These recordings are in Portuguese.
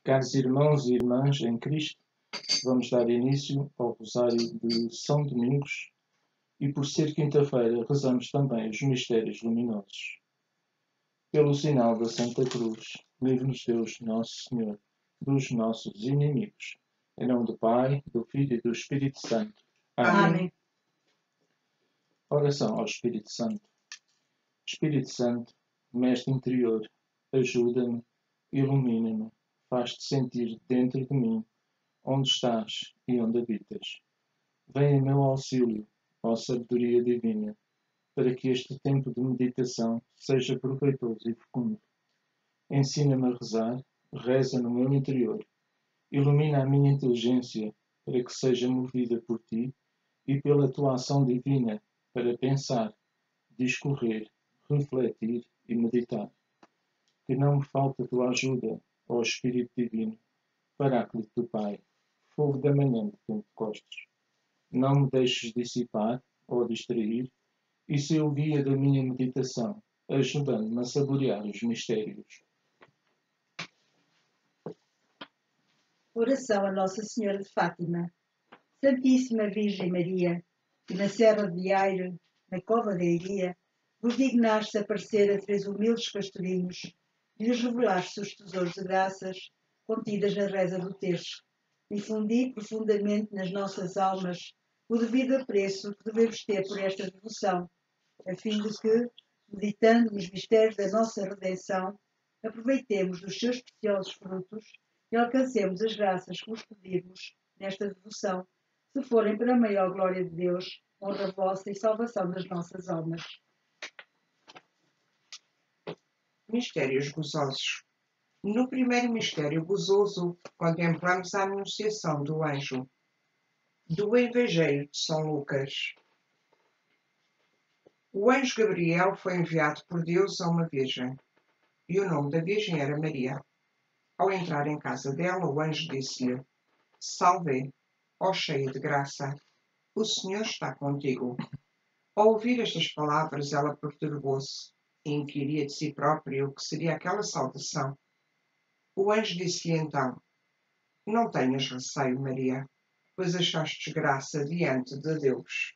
Caros irmãos e irmãs em Cristo, vamos dar início ao Rosário de São Domingos e, por ser quinta-feira, rezamos também os mistérios luminosos. Pelo sinal da Santa Cruz, livre-nos Deus, Nosso Senhor, dos nossos inimigos. Em nome do Pai, do Filho e do Espírito Santo. Amém. Oração ao Espírito Santo. Espírito Santo, Mestre interior, ajuda-me, ilumina-me, faz-te sentir dentro de mim, onde estás e onde habitas. Vem em meu auxílio, ó sabedoria divina, para que este tempo de meditação seja proveitoso e fecundo. Ensina-me a rezar, reza no meu interior. Ilumina a minha inteligência, para que seja movida por ti e pela tua ação divina, para pensar, discorrer, refletir e meditar. Que não me falte a tua ajuda, ó Espírito Divino, Paráclito do Pai, fogo da manhã de Pentecostes. Não me deixes dissipar ou distrair, e se o guia da minha meditação, ajudando-me a saborear os mistérios. Oração a Nossa Senhora de Fátima. Santíssima Virgem Maria, que na Serra de Aire, na Cova da Iria, vos dignaste aparecer a 3 humildes pastorinhos e lhes revelaste os tesouros de graças contidas na reza do terço. Difundi profundamente nas nossas almas o devido apreço que devemos ter por esta devoção, a fim de que, meditando nos mistérios da nossa redenção, aproveitemos dos seus preciosos frutos e alcancemos as graças que vos pedimos nesta devoção, se forem para a maior glória de Deus, honra vossa e salvação das nossas almas. Mistérios gozosos. No primeiro mistério gozoso, contemplamos a anunciação do anjo. Do Evangelho de São Lucas. O anjo Gabriel foi enviado por Deus a uma virgem, e o nome da virgem era Maria. Ao entrar em casa dela, o anjo disse-lhe: Salve, ó cheia de graça, o Senhor está contigo. Ao ouvir estas palavras, ela perturbou-se e inquiria de si própria o que seria aquela saudação. O anjo disse-lhe então: Não tenhas receio, Maria, pois achaste graça diante de Deus.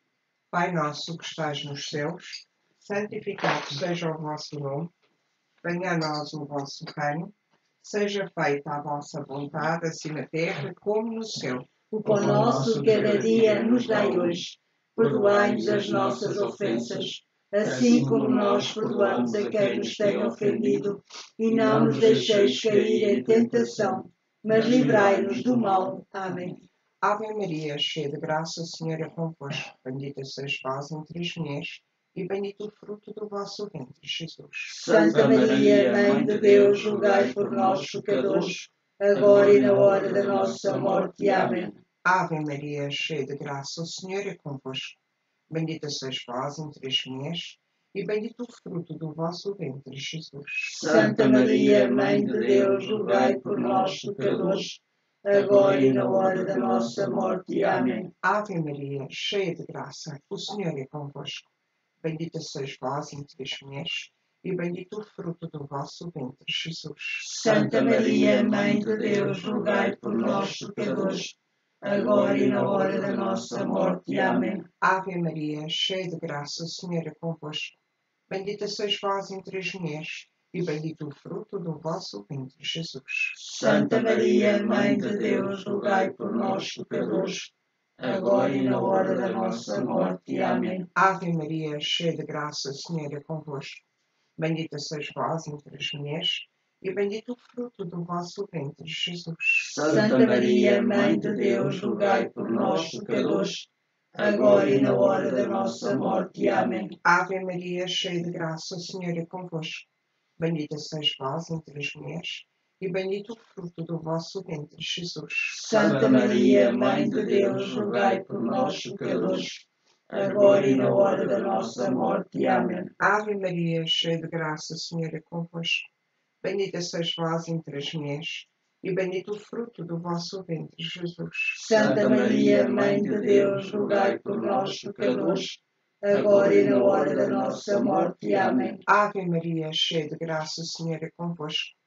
Pai nosso que estás nos céus, santificado seja o vosso nome, venha a nós o vosso reino, seja feita a vossa vontade, assim na terra como no céu. O pão nosso de cada dia nos dai hoje. Perdoai-nos as nossas ofensas, assim como nós perdoamos a quem nos tem ofendido, e não nos deixeis cair em tentação, mas livrai-nos do mal. Amém. Ave Maria, cheia de graça, o Senhor é convosco. Bendita sois vós entre as mulheres, e bendito o fruto do vosso ventre, Jesus. Santa Maria, Mãe de Deus, rogai por nós, pecadores, agora e na hora da nossa morte. Amém. Ave Maria, cheia de graça, o Senhor é convosco. Bendita sois vós entre as mulheres, e bendito o fruto do vosso ventre, Jesus. Santa Maria, Mãe de Deus, rogai por nós, pecadores, agora e na hora da nossa morte. Amém. Ave Maria, cheia de graça, o Senhor é convosco. Bendita sois vós entre as mulheres, e bendito o fruto do vosso ventre, Jesus. Santa Maria, Mãe de Deus, rogai por nós, pecadores, agora e na hora da nossa morte. Amém. Ave Maria, cheia de graça, o Senhor é convosco. Bendita sois vós entre as mulheres, e bendito o fruto do vosso ventre, Jesus. Santa Maria, Mãe de Deus, rogai por nós, pecadores, agora e na hora da nossa morte. Amém. Ave Maria, cheia de graça, o Senhor é convosco. Bendita sois vós entre as mulheres, e bendito o fruto do vosso ventre, Jesus. Santa Maria, Mãe de Deus, rogai por nós, pecadores, agora e na hora da nossa morte. Amém. Ave Maria, cheia de graça, o Senhor é convosco. Bendita sois vós entre as mulheres, e bendito o fruto do vosso ventre, Jesus. Santa Maria, Mãe de Deus, rogai por nós, pecadores, agora e na hora da nossa morte. Amém. Ave Maria, cheia de graça, o Senhor é convosco. Bendita sois vós entre as mulheres, e bendito o fruto do vosso ventre, Jesus. Santa Maria, Mãe de Deus, rogai por nós, pecadores, agora e na hora da nossa morte. Amém. Ave Maria, cheia de graça, o Senhor é convosco.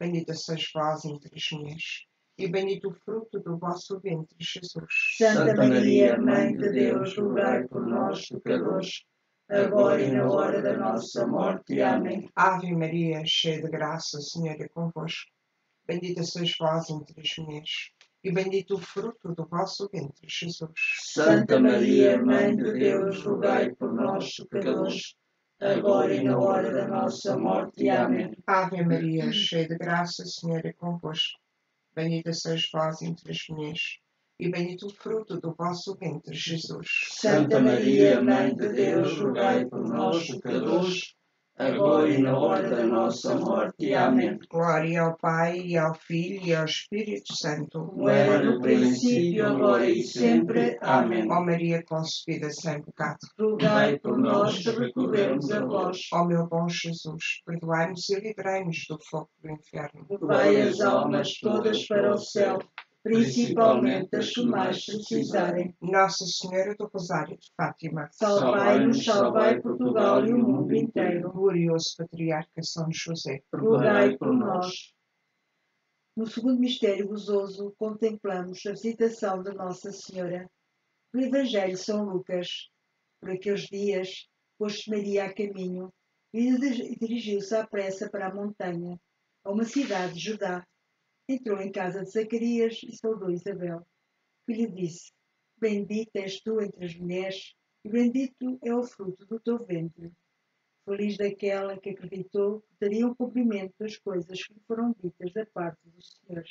Bendita sois vós entre as mulheres, e bendito o fruto do vosso ventre, Jesus. Santa Maria, Mãe de Deus, rogai por nós, pecadores, agora e na hora da nossa morte. Amém. Ave Maria, cheia de graça, o Senhor é convosco. Bendita sois vós entre as mulheres, e bendito o fruto do vosso ventre, Jesus. Santa Maria, Mãe de Deus, rogai por nós, pecadores, agora e na hora da nossa morte. Amém. Ave Maria, cheia de graça, o Senhor é convosco. Bendita sois vós entre as mulheres, e bendito o fruto do vosso ventre, Jesus. Santa Maria, Mãe de Deus, rogai por nós, pecadores, agora e na hora da nossa morte. Amém. Glória ao Pai, e ao Filho, e ao Espírito Santo. Como era no princípio, agora e sempre. Amém. Ó Maria concebida sem pecado, Rogai por nós que recorremos a vós. ó meu bom Jesus, perdoai-nos e livrai-nos do fogo do inferno. Levai as almas todas para o céu, principalmente as que mais precisarem. Nossa Senhora do Rosário de Fátima, Salvai-nos, salvai Portugal e o mundo inteiro. glorioso Patriarca São José, Rogai por nós. No segundo mistério gozoso, contemplamos a visitação de Nossa Senhora. No Evangelho de São Lucas, por aqueles dias, pôs-se Maria a caminho e dirigiu-se à pressa para a montanha, a uma cidade de Judá. Entrou em casa de Zacarias e saudou Isabel, que lhe disse: Bendita és tu entre as mulheres, e bendito é o fruto do teu ventre. Feliz daquela que acreditou que teriam cumprimento das coisas que lhe foram ditas da parte do Senhor.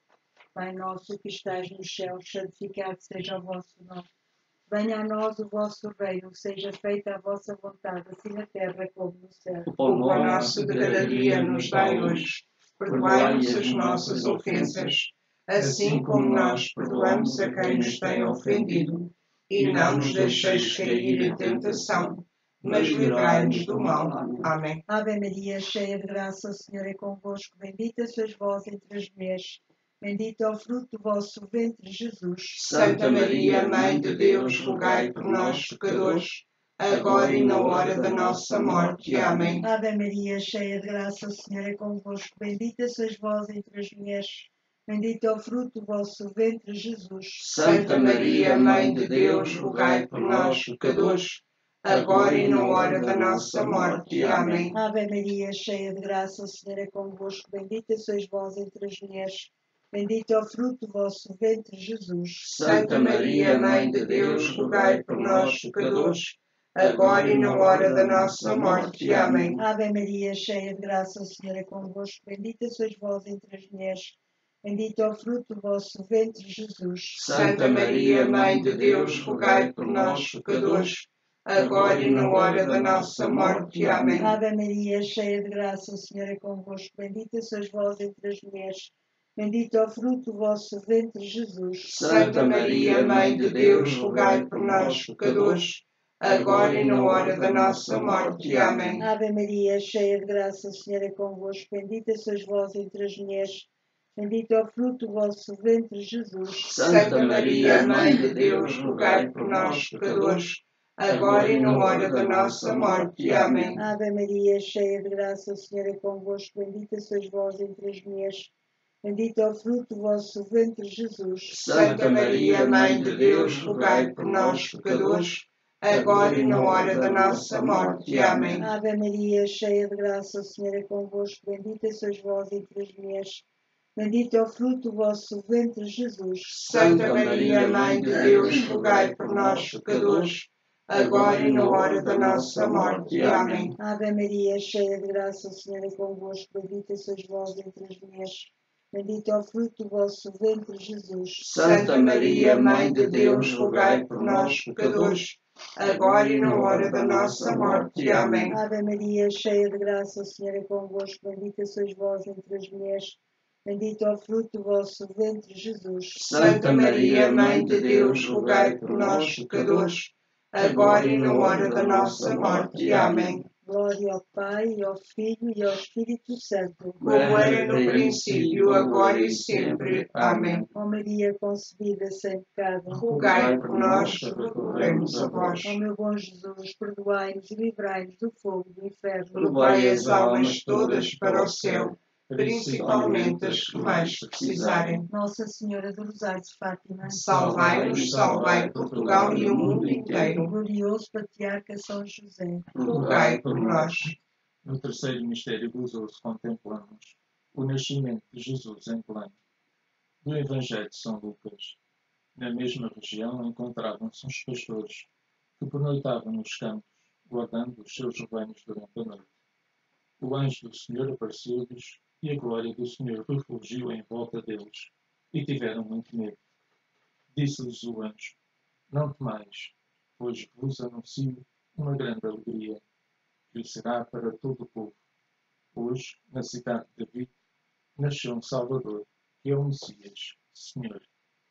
Pai nosso que estais nos céus, santificado seja o vosso nome. Venha a nós o vosso reino, seja feita a vossa vontade, assim na terra como no céu. o pão nosso de cada dia nos dai hoje. Perdoai-nos as nossas ofensas, assim como nós perdoamos a quem nos tem ofendido. E não nos deixeis cair em tentação, mas livrai-nos do mal. Amém. Ave Maria, cheia de graça, o Senhor é convosco. Bendita sois vós entre as mulheres. Bendito é o fruto do vosso ventre, Jesus. Santa Maria, Mãe de Deus, rogai por nós, pecadores, agora e na hora da nossa morte. Amém. Ave Maria, cheia de graça, o Senhor é convosco. Bendita sois vós entre as mulheres. Bendito é o fruto do vosso ventre, Jesus. Santa Maria, Mãe de Deus, rogai por nós, pecadores, agora e na hora da nossa morte. Amém. Ave Maria, cheia de graça, o Senhor é convosco. Bendita sois vós entre as mulheres. Bendito é o fruto do vosso ventre, Jesus. Santa Maria, Mãe de Deus, rogai por nós, pecadores, agora e na hora da nossa morte. Amém. Ave Maria, cheia de graça, o Senhor é convosco. Bendita sois vós entre as mulheres. Bendito é o fruto do vosso ventre, Jesus. Santa Maria, Mãe de Deus, rogai por nós, pecadores, agora e na hora da nossa morte. Amém. Ave Maria, cheia de graça, o Senhor é convosco. Bendita sois vós entre as mulheres. Bendito é o fruto do vosso ventre, Jesus. Santa Maria, Mãe de Deus, rogai por nós, pecadores, agora e na hora da nossa morte. Amém. Ave Maria, cheia de graça, o Senhor é convosco. Bendita sois vós entre as mulheres. Bendito é o fruto do vosso ventre, Jesus. Santa Maria, Mãe de Deus, rogai por nós, pecadores, agora e na hora da nossa morte. Amém. Ave Maria, cheia de graça, o Senhor é convosco. Bendita sois vós entre as mulheres. Bendito é o fruto do vosso ventre, Jesus. Santa Maria, Mãe de Deus, rogai por nós, pecadores, agora e na hora da nossa morte. Amém. Ave Maria, cheia de graça, o Senhor é convosco. Bendita sois vós entre as mulheres. Bendito é o fruto do vosso ventre, Jesus. Santa Maria, Mãe de Deus, rogai por nós, pecadores, agora e na hora da nossa morte. Amém. Ave Maria, cheia de graça, o Senhor é convosco. Bendita sois vós entre as mulheres. Bendito é o fruto do vosso ventre, Jesus. Santa Maria, Mãe de Deus, rogai por nós, pecadores, agora e na hora da nossa morte. Amém. Ave Maria, cheia de graça, o Senhor é convosco. Bendita sois vós entre as mulheres. Bendito é o fruto do vosso ventre, Jesus. Santa Maria, Mãe de Deus, rogai por nós, pecadores, agora e na hora da nossa morte. Amém. Glória ao Pai, ao Filho e ao Espírito Santo. Como era no princípio, agora e sempre. Amém. Ó Maria concebida sem pecado, Rogai por nós que recorremos a vós. ó meu bom Jesus, perdoai-nos e livrai-nos do fogo do inferno. Levai as almas todas para o céu principalmente as que mais precisarem. Nossa Senhora do Rosário de Fátima, Salvai-nos, salvai Portugal e o mundo inteiro. glorioso Patriarca São José, Rogai por nós. No terceiro mistério gozoso contemplamos o nascimento de Jesus em Belém. Do Evangelho de São Lucas. Na mesma região encontravam-se uns pastores que pernoitavam nos campos, guardando os seus rebanhos durante a noite. O anjo do Senhor apareceu-lhes e a glória do Senhor refulgiu em volta deles, e tiveram muito medo. Disse-lhes o anjo: Não temais, pois vos anuncio uma grande alegria, que o será para todo o povo. Hoje, na cidade de David, nasceu um Salvador, que é o Messias, Senhor.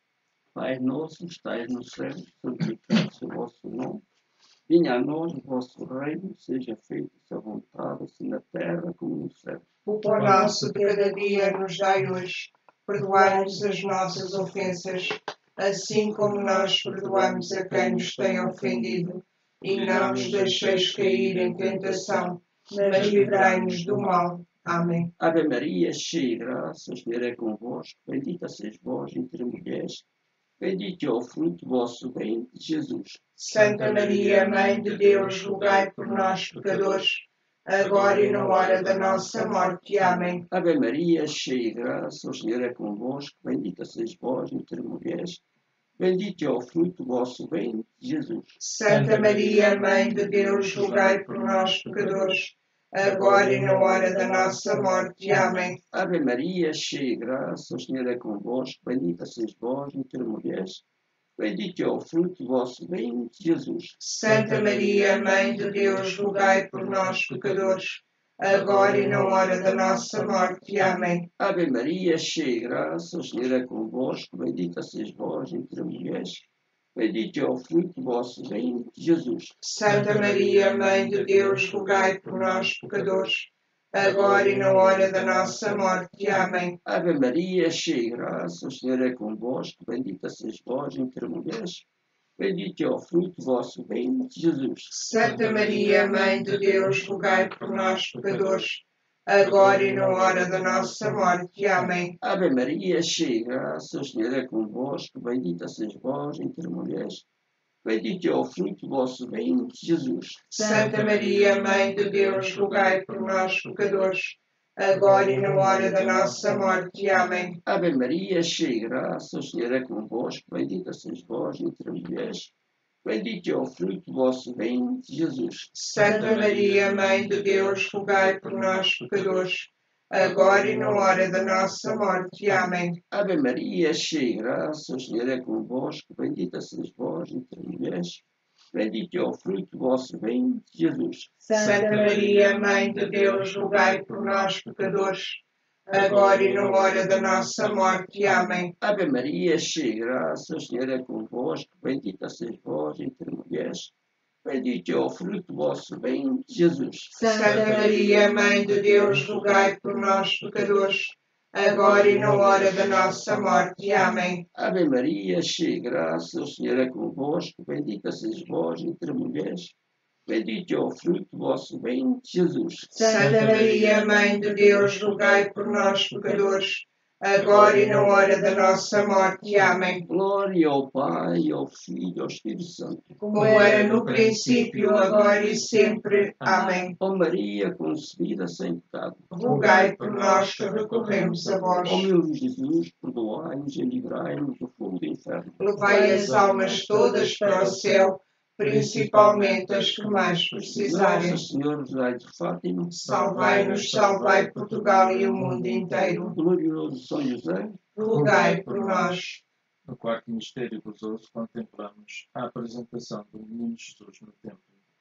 Pai nosso que estais no céu, santificado-se o vosso nome. Venha a nós o vosso reino, seja feita a vontade, assim na terra como no céu. O pão nosso de cada dia nos dai hoje. Perdoai-nos as nossas ofensas, assim como nós perdoamos a quem nos tem ofendido. E não nos deixeis cair em tentação, mas livrai-nos do mal. Amém. Ave Maria, cheia de graça, o Senhor é convosco. Bendita sois vós entre mulheres. Bendito é o fruto do vosso ventre, Jesus. Santa Maria, Mãe de Deus, rogai por nós, pecadores, agora e na hora da nossa morte. Amém. Ave Maria, cheia de graça, o Senhor é convosco. Bendita sois vós entre mulheres. Bendito é o fruto do vosso ventre, Jesus. Santa Maria, Mãe de Deus, rogai por nós, pecadores, agora e na hora da nossa morte. Amém. Ave Maria, cheia de graça, o Senhor é convosco. Bendita sois vós entre mulheres. Bendito é o fruto do vosso ventre, Jesus. Santa Maria, Mãe de Deus, rogai por nós, pecadores, agora e na hora da nossa morte. Amém. Ave Maria, cheia de graça, o Senhor é convosco. Bendita sois vós entre mulheres. Bendito é o fruto do vosso ventre, Jesus. Santa Maria, Mãe de Deus, rogai por nós, pecadores, agora e na hora da nossa morte. Amém. Ave Maria, cheia de graça, o Senhor é convosco. Bendita sois vós entre mulheres. Bendito é o fruto do vosso ventre, Jesus. Santa Maria, Mãe de Deus, rogai por nós, pecadores, agora e na hora da nossa morte. Amém. Ave Maria, cheia de graça, o Senhor é convosco. Bendita sois vós entre mulheres. Bendito é o fruto do vosso ventre, Jesus. Santa Maria, Mãe de Deus, rogai por nós, pecadores, agora e na hora da nossa morte. Amém. Ave Maria, cheia de graça, o Senhor é convosco. Bendita sois vós entre mulheres. Bendito é o fruto do vosso ventre, Jesus. Santa Maria, Mãe de Deus, rogai por nós, pecadores, agora e na hora da nossa morte. Amém. Ave Maria, cheia de graça, o Senhor é convosco. Bendita sois vós entre mulheres. Bendito é o fruto do vosso ventre, Jesus. Santa Maria, Mãe de Deus, rogai por nós, pecadores, agora e na hora da nossa morte. Amém. Ave Maria, cheia de graça, o Senhor é convosco. Bendita sois vós entre mulheres. Bendito é o fruto do vosso ventre, Jesus. Santa Maria, Mãe de Deus, rogai por nós, pecadores, agora e na hora da nossa morte. Amém. Ave Maria, cheia de graça, o Senhor é convosco. Bendita sois vós entre mulheres. Bendito é o fruto do vosso ventre, Jesus. Santa Maria, Mãe de Deus, rogai por nós, pecadores, agora e na hora da nossa morte. Amém. Glória ao Pai, ao Filho e ao Espírito Santo. Como era no princípio, agora e sempre. Amém. Ó Maria, concebida sem pecado. Rogai por nós que recorremos a vós. Ó meu Jesus, perdoai-nos e livrai-nos do fogo do inferno. Levai as almas todas para o céu, principalmente as que mais precisarem. Nossa Senhora de Fátima, Salvai-nos, salvai Portugal e o mundo inteiro. glorioso São José, Rogai por nós. No quarto mistério gozoso contemplamos a apresentação do menino Jesus no templo.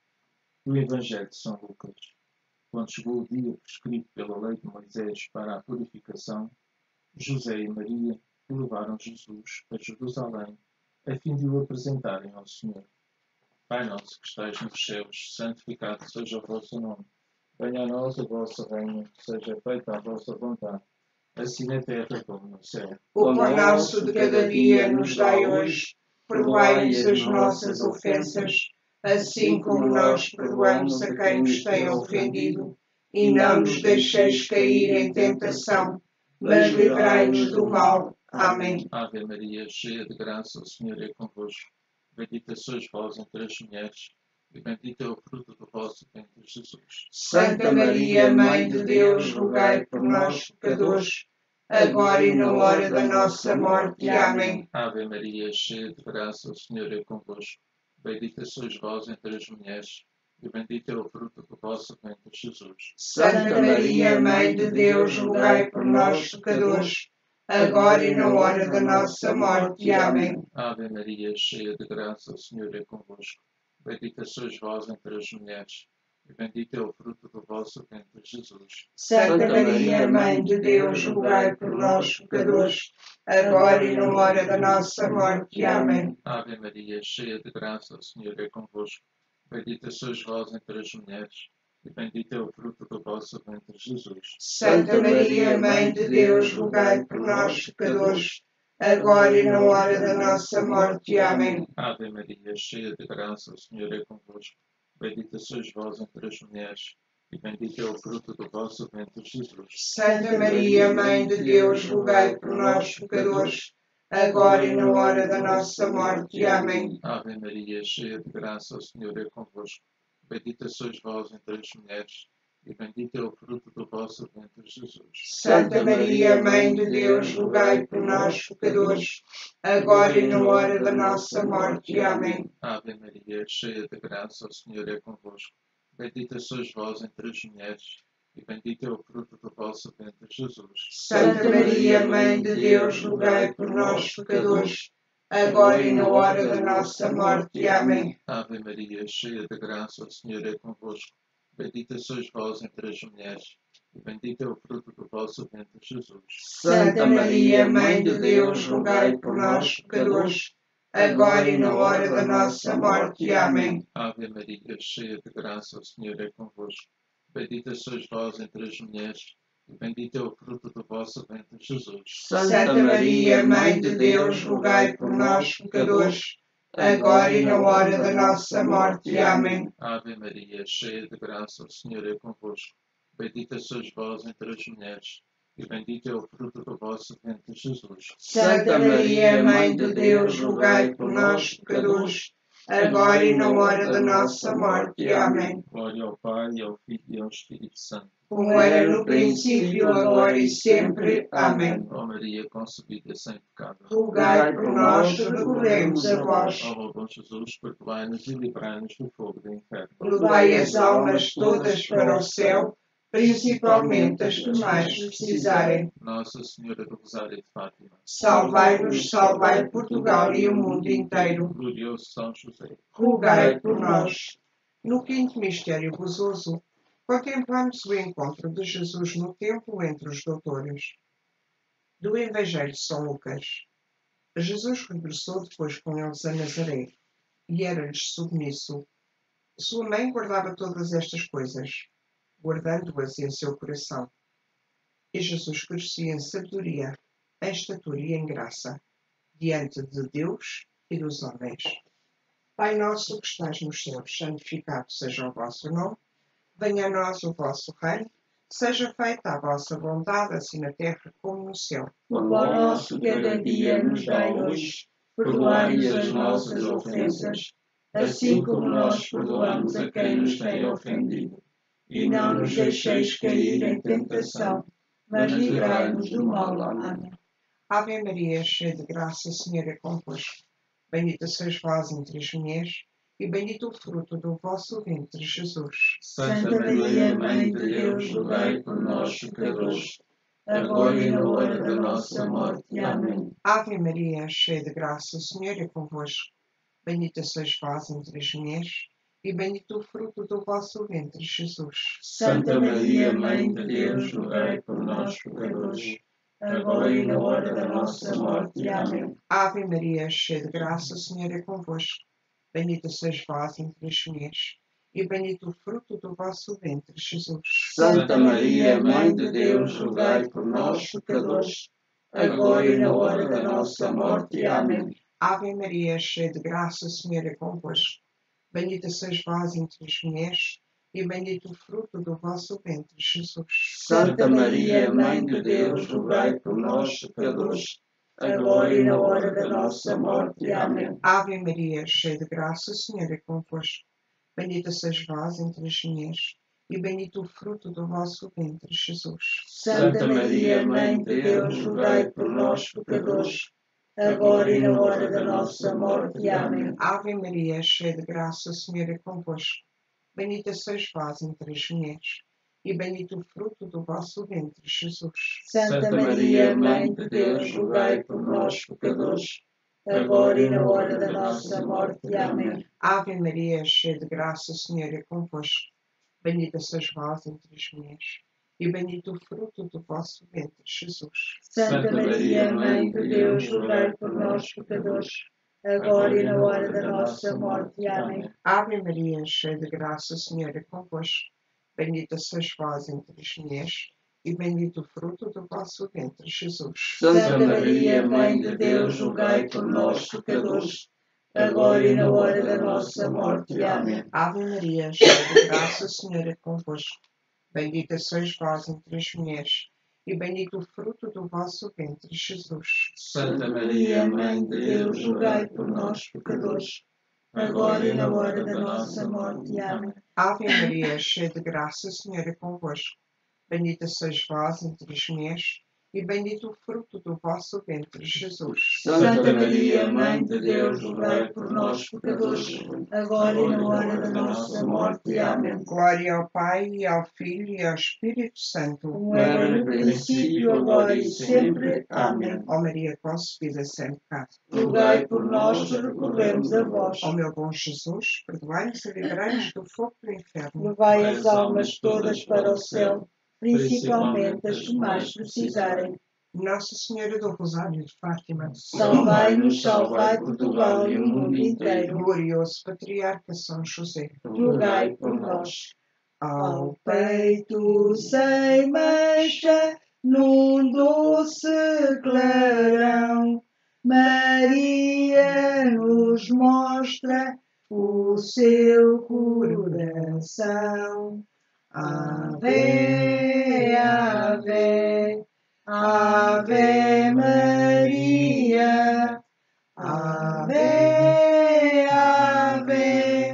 Do Evangelho de São Lucas. Quando chegou o dia prescrito pela lei de Moisés para a purificação, José e Maria levaram Jesus a Jerusalém, a fim de o apresentarem ao Senhor. Pai nosso que estais nos céus, santificado seja o vosso nome. Venha a nós o vosso reino, seja feita a vossa vontade, assim na terra como no céu. O pão nosso de cada dia nos dai hoje. Perdoai-nos as nossas ofensas, assim como nós perdoamos a quem nos tem ofendido. e não nos deixeis cair em tentação, mas livrai-nos do mal. Amém. Ave Maria, cheia de graça, o Senhor é convosco. Bendita sois vós entre as mulheres, e bendito é o fruto do vosso ventre, Jesus. Santa Maria, Mãe de Deus, rogai por nós, pecadores, agora e na hora da nossa morte. Amém. Ave Maria, cheia de graça, o Senhor é convosco. Bendita sois vós entre as mulheres, e bendito é o fruto do vosso ventre, Jesus. Santa Maria, Mãe de Deus, rogai por nós, pecadores, agora e na hora da nossa morte. Amém. Ave Maria, cheia de graça, o Senhor é convosco. Bendita sois vós entre as mulheres, e bendito é o fruto do vosso ventre, Jesus. Santa Maria, Mãe de Deus, rogai por nós, pecadores, agora e na hora da nossa morte. Amém. Ave Maria, cheia de graça, o Senhor é convosco. Bendita sois vós entre as mulheres, e bendito é o fruto do vosso ventre, Jesus. Santa Maria, Mãe de Deus, rogai por nós, pecadores, agora e na hora da nossa morte. Amém. Ave Maria, cheia de graça, o Senhor é convosco. Bendita sois vós entre as mulheres, e bendito é o fruto do vosso ventre, Jesus. Santa Maria, Mãe de Deus, rogai por nós, pecadores, agora e na hora da nossa morte. Amém. Ave Maria, cheia de graça, o Senhor é convosco. Bendita sois vós entre as mulheres, e bendito é o fruto do vosso ventre, Jesus. Santa Maria, Mãe de Deus, rogai por nós, pecadores, agora e na hora da nossa morte. Amém. Ave Maria, cheia de graça, o Senhor é convosco. Bendita sois vós entre as mulheres, e bendito é o fruto do vosso ventre, Jesus. Santa Maria, Mãe de Deus, rogai por nós, pecadores, agora e na hora da nossa morte. Amém. Ave Maria, cheia de graça, o Senhor é convosco. Bendita sois vós entre as mulheres, e bendito é o fruto do vosso ventre, Jesus. Santa Maria, Mãe de Deus, rogai por nós, pecadores, agora e na hora da nossa morte. Amém. Ave Maria, cheia de graça, o Senhor é convosco. Bendita sois vós entre as mulheres, e bendito é o fruto do vosso ventre, Jesus. Santa Maria, Mãe de Deus, rogai por nós, pecadores, agora e na hora da nossa morte. Amém. Ave Maria, cheia de graça, o Senhor é convosco. Bendita sois vós entre as mulheres, e bendito é o fruto do vosso ventre, Jesus. Santa Maria, Mãe de Deus, rogai por nós, pecadores, agora e na hora da nossa morte. Amém. Glória ao Pai, ao Filho e ao Espírito Santo. Como era no princípio, agora e sempre. Amém. Ó Maria concebida sem pecado, Rogai por nós que recorremos a vós. ó meu bom Jesus, perdoai-nos e livrai-nos do fogo do inferno. Levai as almas todas para o céu, principalmente as que mais precisarem. Nossa Senhora do Rosário de Fátima, Salvai-nos, salvai Portugal e o mundo inteiro. glorioso São José, Rogai por nós. No quinto mistério gozoso, contemplamos o encontro de Jesus no templo entre os doutores. Do Evangelho de São Lucas. Jesus regressou depois com eles a Nazaré, e era-lhes submisso. Sua mãe guardava todas estas coisas, guardando-as em seu coração. E Jesus crescia em sabedoria, em estatura e em graça, diante de Deus e dos homens. Pai nosso que estás nos céus, santificado seja o vosso nome. Venha a nós o vosso reino. Seja feita a vossa vontade, assim na terra como no céu. O pão nosso de cada dia nos dai hoje. Perdoai-nos as nossas ofensas, assim como nós perdoamos a quem nos tem ofendido. E não nos deixeis cair em tentação, mas livrai-nos do mal. Amém. Ave Maria, cheia de graça, o Senhor é convosco. Bendita sois vós entre as mulheres, e bendito o fruto do vosso ventre, Jesus. Santa Maria, Mãe de Deus, rogai por nós, pecadores, agora e na hora da nossa morte. Amém. Ave Maria, cheia de graça, o Senhor é convosco. Bendita sois vós entre as mulheres, e bendito o fruto do vosso ventre, Jesus. Santa Maria, Mãe de Deus, rogai por nós, pecadores, agora e na hora da nossa morte. Amém. Ave Maria, cheia de graça, o Senhor é convosco. Bendita sois vós entre as mulheres, e bendito o fruto do vosso ventre, Jesus. Santa Maria, Mãe de Deus, rogai por nós, pecadores, agora e na hora da nossa morte. Amém. Ave Maria, cheia de graça, o Senhor é convosco. Bendita sois vós entre as mulheres, e bendito o fruto do vosso ventre, Jesus. Santa Maria, Mãe de Deus, rogai por nós, pecadores, agora e na hora da nossa morte. Amém. Ave Maria, cheia de graça, o Senhor é convosco. Bendita sois vós entre as mulheres, e bendito o fruto do vosso ventre, Jesus. Santa Maria, Mãe de Deus, rogai por nós, pecadores, agora e na hora da nossa morte. Amém. Ave Maria, cheia de graça, o Senhor é convosco. Bendita sois vós entre as mulheres, e bendito o fruto do vosso ventre, Jesus. Santa Maria, Mãe de Deus, rogai por nós, pecadores, agora e na hora da nossa morte. Amém. Ave Maria, cheia de graça, o Senhor é convosco. Bendita sois vós entre as mulheres, e bendito o fruto do vosso ventre, Jesus. Santa Maria, Mãe de Deus, rogai por nós, pecadores, agora e na hora da nossa morte. Amém. Ave Maria, cheia de graça, o Senhor é convosco. Bendita sois vós entre as mulheres, e bendito o fruto do vosso ventre, Jesus. Santa Maria, Mãe de Deus, rogai por nós, pecadores, agora e na hora da nossa morte. Amém. Ave Maria, cheia de graça, o Senhor é convosco. Bendita sois vós entre as mulheres, e bendito o fruto do vosso ventre, Jesus. Santa Maria, Mãe de Deus, rogai por nós, pecadores, agora e na hora da nossa morte. Amém. Ave Maria, cheia de graça, o Senhor é convosco. Bendita sois vós entre as mulheres, e bendito o fruto do vosso ventre, Jesus. Santa Maria, Mãe de Deus, rogai por nós, pecadores, agora e na hora da nossa morte. Amém. Glória ao Pai, e ao Filho, e ao Espírito Santo. Como era no princípio, agora e sempre. Amém. Ó Maria concebida sem pecado. Rogai por nós que recorremos a vós. Ó meu bom Jesus, perdoai-nos e livrai-nos do fogo do inferno. Levai as almas todas para o céu, principalmente as que mais precisarem. Nossa Senhora do Rosário de Fátima. Salvai-nos, salvai Portugal e o mundo inteiro. Glorioso Patriarca São José. Rogai por nós. Ao Peito sem mancha, num doce clarão, Maria nos mostra o seu coração. Ave, ave, ave Maria, ave, ave,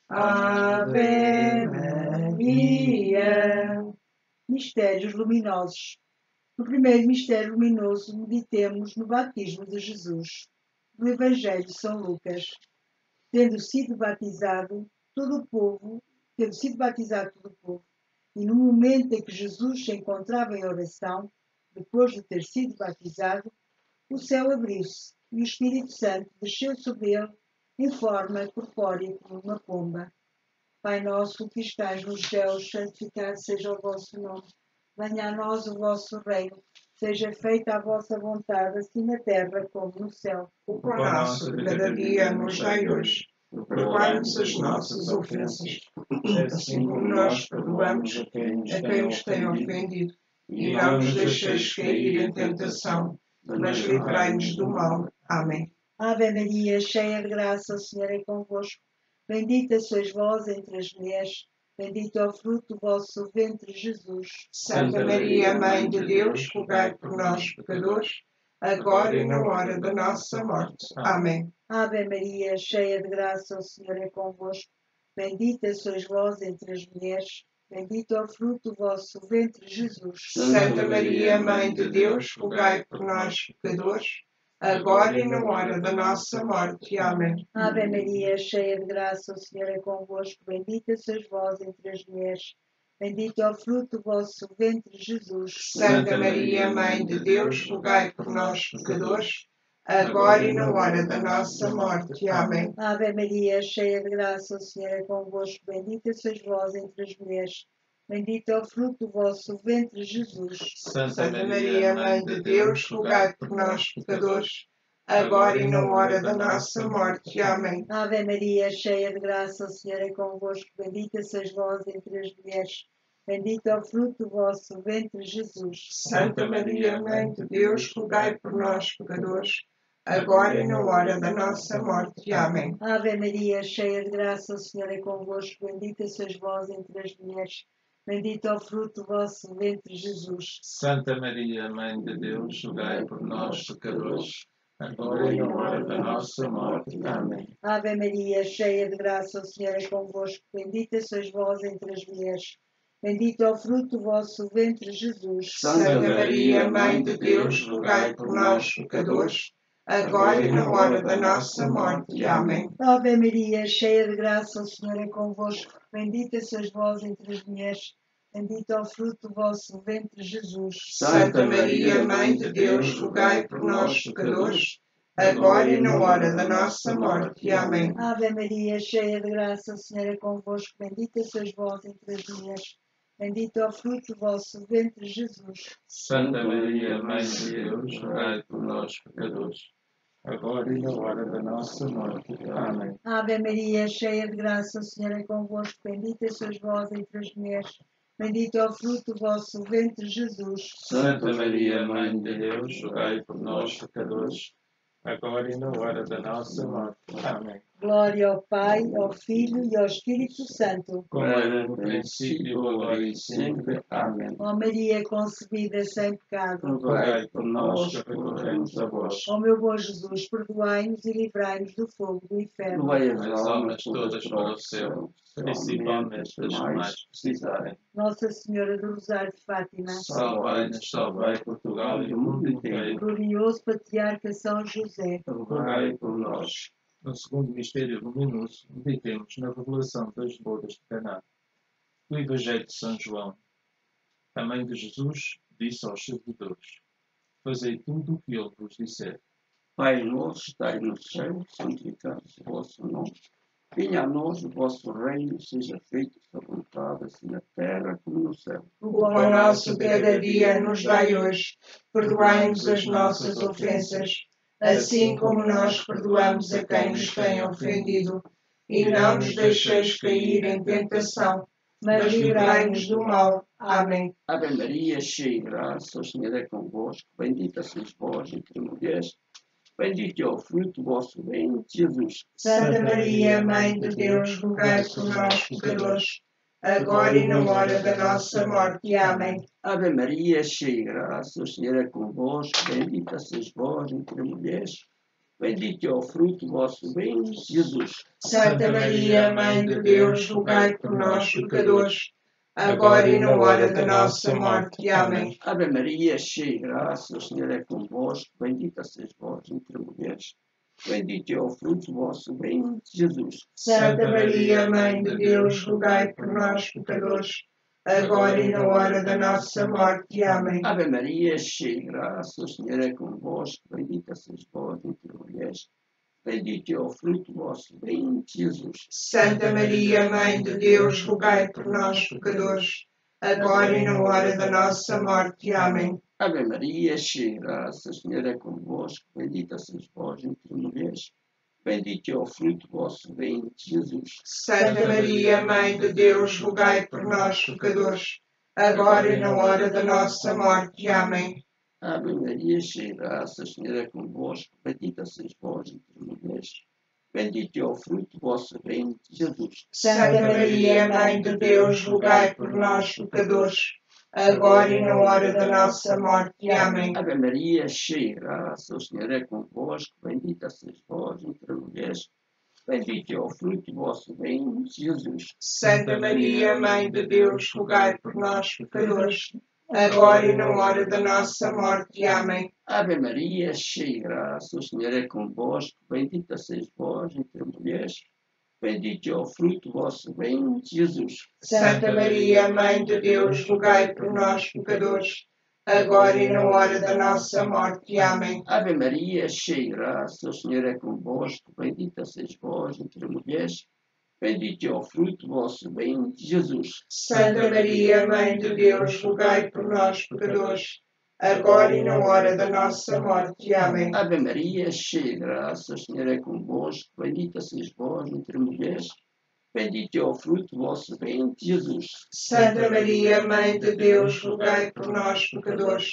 ave Maria. Mistérios luminosos. No primeiro mistério luminoso, meditemos no batismo de Jesus, do Evangelho de São Lucas. Tendo sido batizado todo o povo, e no momento em que Jesus se encontrava em oração, depois de ter sido batizado, o céu abriu-se e o Espírito Santo desceu sobre ele em forma corpórea como uma pomba. Pai nosso que estais nos céus, santificado seja o vosso nome. Venha a nós o vosso reino. Seja feita a vossa vontade, assim na terra como no céu. O pão nosso de cada dia nos dai hoje. Perdoai-nos as nossas ofensas, assim como nós perdoamos a quem nos tem ofendido. E não nos deixeis cair em tentação, mas livrai-nos do mal. Amém. Ave Maria, cheia de graça, o Senhor é convosco. Bendita sois vós entre as mulheres, bendito é o fruto do vosso ventre, Jesus. Santa Maria, Mãe de Deus, rogai por nós, pecadores, agora e na hora da nossa morte. Amém. Ave Maria, cheia de graça, o Senhor é convosco. Bendita sois vós entre as mulheres, bendito é o fruto do vosso ventre, Jesus. Santa Maria, Mãe de Deus, rogai por nós, pecadores, agora e na hora da nossa morte. Amém. Ave Maria, cheia de graça, o Senhor é convosco. Bendita sois vós entre as mulheres, bendito é o fruto do vosso ventre, Jesus. Santa Maria, Mãe de Deus, rogai por nós, pecadores, agora e na hora da nossa morte. Amém. Ave Maria, cheia de graça, o Senhor é convosco. Bendita sois vós entre as mulheres, bendito é o fruto do vosso ventre, Jesus. Santa Maria, Mãe de Deus, rogai por nós, pecadores, agora e na hora da nossa morte. Amém. Ave Maria, cheia de graça, o Senhor é convosco. Bendita sois vós entre as mulheres, bendito é o fruto do vosso ventre, Jesus. Santa Maria, Mãe de Deus, rogai por nós, pecadores, agora e na hora da nossa morte. Amém. Ave Maria, cheia de graça, o Senhor é convosco. Bendita sois vós entre as mulheres. Bendito é o fruto do vosso ventre, Jesus. Santa Maria, Mãe de Deus, rogai por nós, pecadores, agora e na hora da nossa morte. Amém. Ave Maria, cheia de graça, o Senhor é convosco. Bendita sois vós entre as mulheres. Bendito é o fruto do vosso ventre, Jesus. Santa Maria, Mãe de Deus, rogai por nós, pecadores, agora e na hora da nossa morte. Amém. Ave Maria, cheia de graça, o Senhor é convosco. Bendita sois vós entre as mulheres. Bendito é o fruto do vosso ventre, Jesus. Santa Maria, Mãe de Deus, rogai por nós, pecadores, agora e na hora da nossa morte. Amém. Ave Maria, cheia de graça, o Senhor é convosco. Bendita sois vós entre as mulheres. Bendito é o fruto do vosso ventre, Jesus. Santa Maria, Mãe de Deus, rogai por nós, pecadores, agora e na hora da nossa morte. Amém. Ave Maria, cheia de graça, o Senhor é convosco. Bendita sois vós entre as mulheres. Bendito é o fruto do vosso ventre, Jesus. Santa Maria, Mãe de Deus, rogai por nós, pecadores, agora e na hora da nossa morte. Amém. Glória ao Pai, ao Filho e ao Espírito Santo. Como era no princípio, agora e sempre. Amém. Ó Maria concebida sem pecado. Rogai por nós, que recorremos a vós. Ó meu bom Jesus, perdoai-nos e livrai-nos do fogo do inferno. Levai as almas todas para o céu, principalmente as que mais precisarem. Nossa Senhora do Rosário de Fátima. Salvai-nos, salvai Portugal e o mundo inteiro. Glorioso Patriarca São José. Rogai por nós. No segundo mistério luminoso, meditemos na revelação das bodas de Caná. Do Evangelho de São João. A mãe de Jesus disse aos servidores: fazei tudo o que ele vos disser. Pai nosso, estai no céu, santificado-se o vosso nome. Venha a nós o vosso reino, seja feita a vontade, assim na terra como no céu. O pão nosso de cada dia nos dai hoje. Perdoai-nos as nossas ofensas, assim como nós perdoamos a quem nos tem ofendido. E não nos deixeis cair em tentação, mas livrai-nos do mal. Amém. Ave Maria, cheia de graça, o Senhor é convosco. Bendita sois vós entre mulheres. Bendito é o fruto do vosso ventre, Jesus. Santa Maria, Mãe de Deus, rogai por nós, pecadores, agora e na hora da nossa morte. Amém. Ave Maria, cheia de graça, o Senhor é convosco. Bendita sois vós entre mulheres. Bendito é o fruto do vosso ventre, Jesus. Santa Maria, Mãe de Deus, rogai por nós, pecadores, agora e na hora da nossa morte. Amém. Ave Maria, cheia de graça, o Senhor é convosco. Bendita sois vós entre mulheres. Bendito é o fruto do vosso ventre, Jesus. Santa Maria, Mãe de Deus, rogai por nós, pecadores, agora e na hora da nossa morte. Amém. Ave Maria, cheia de graça, o Senhor é convosco. Bendita sois vós entre mulheres. Bendito é o fruto do vosso ventre, Jesus. Santa Maria, Mãe de Deus, rogai por nós, pecadores, agora e na hora da nossa morte. Amém. Ave Maria, cheia de graça, o Senhor é convosco. Bendita sois vós entre mulheres. Bendito é o fruto do vosso ventre, Jesus. Santa Maria, Mãe de Deus, rogai por nós, pecadores, agora e na hora da nossa morte. Amém. Ave Maria, cheia de graça, o Senhor é convosco. Bendita sois vós entre mulheres. Bendito é o fruto do vosso ventre, Jesus. Santa Maria, Mãe de Deus, rogai por nós, pecadores, agora e na hora da nossa morte. Amém. Ave Maria, cheia de graça, o Senhor é convosco. Bendita sois vós entre mulheres. Bendito é o fruto do vosso ventre, Jesus. Santa Maria, Mãe de Deus, rogai por nós, pecadores, agora e na hora da nossa morte. Amém. Ave Maria, cheia de graça, o Senhor é convosco. Bendita sois vós entre mulheres. Bendito é o fruto do vosso ventre, Jesus. Santa Maria, Mãe de Deus, rogai por nós, pecadores, agora e na hora da nossa morte. Amém. Ave Maria, cheia de graça, o Senhor é convosco. Bendita sois vós entre mulheres. Bendito é o fruto do vosso ventre, Jesus. Santa Maria, Mãe de Deus, rogai por nós, pecadores, agora e na hora da nossa morte. Amém. Ave Maria, cheia de graça, o Senhor é convosco. Bendita sois vós entre mulheres. Bendito é o fruto do vosso ventre, Jesus. Santa Maria, Mãe de Deus, rogai por nós, pecadores,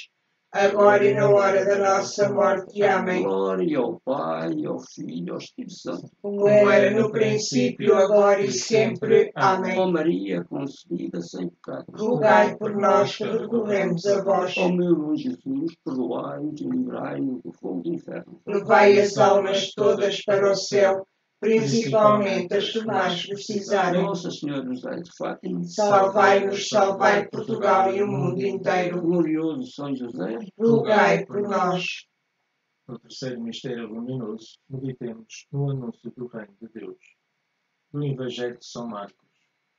agora e na hora da nossa morte. Amém. Glória ao Pai, ao Filho e ao Espírito Santo. Como era no princípio, agora e sempre. Amém. Ó Maria, concebida sem pecado, Rogai por nós que recorremos a vós. ó meu bom Jesus, perdoai-nos e livrai-nos do fogo do inferno. Levai as almas todas para o céu, principalmente as que mais precisarem. Nossa Senhora José de Fátima, Salvai-nos, salvai Portugal e o mundo inteiro. glorioso São José, Rogai por nós. No terceiro mistério luminoso, meditemos no anúncio do Reino de Deus. Do Evangelho de São Marcos.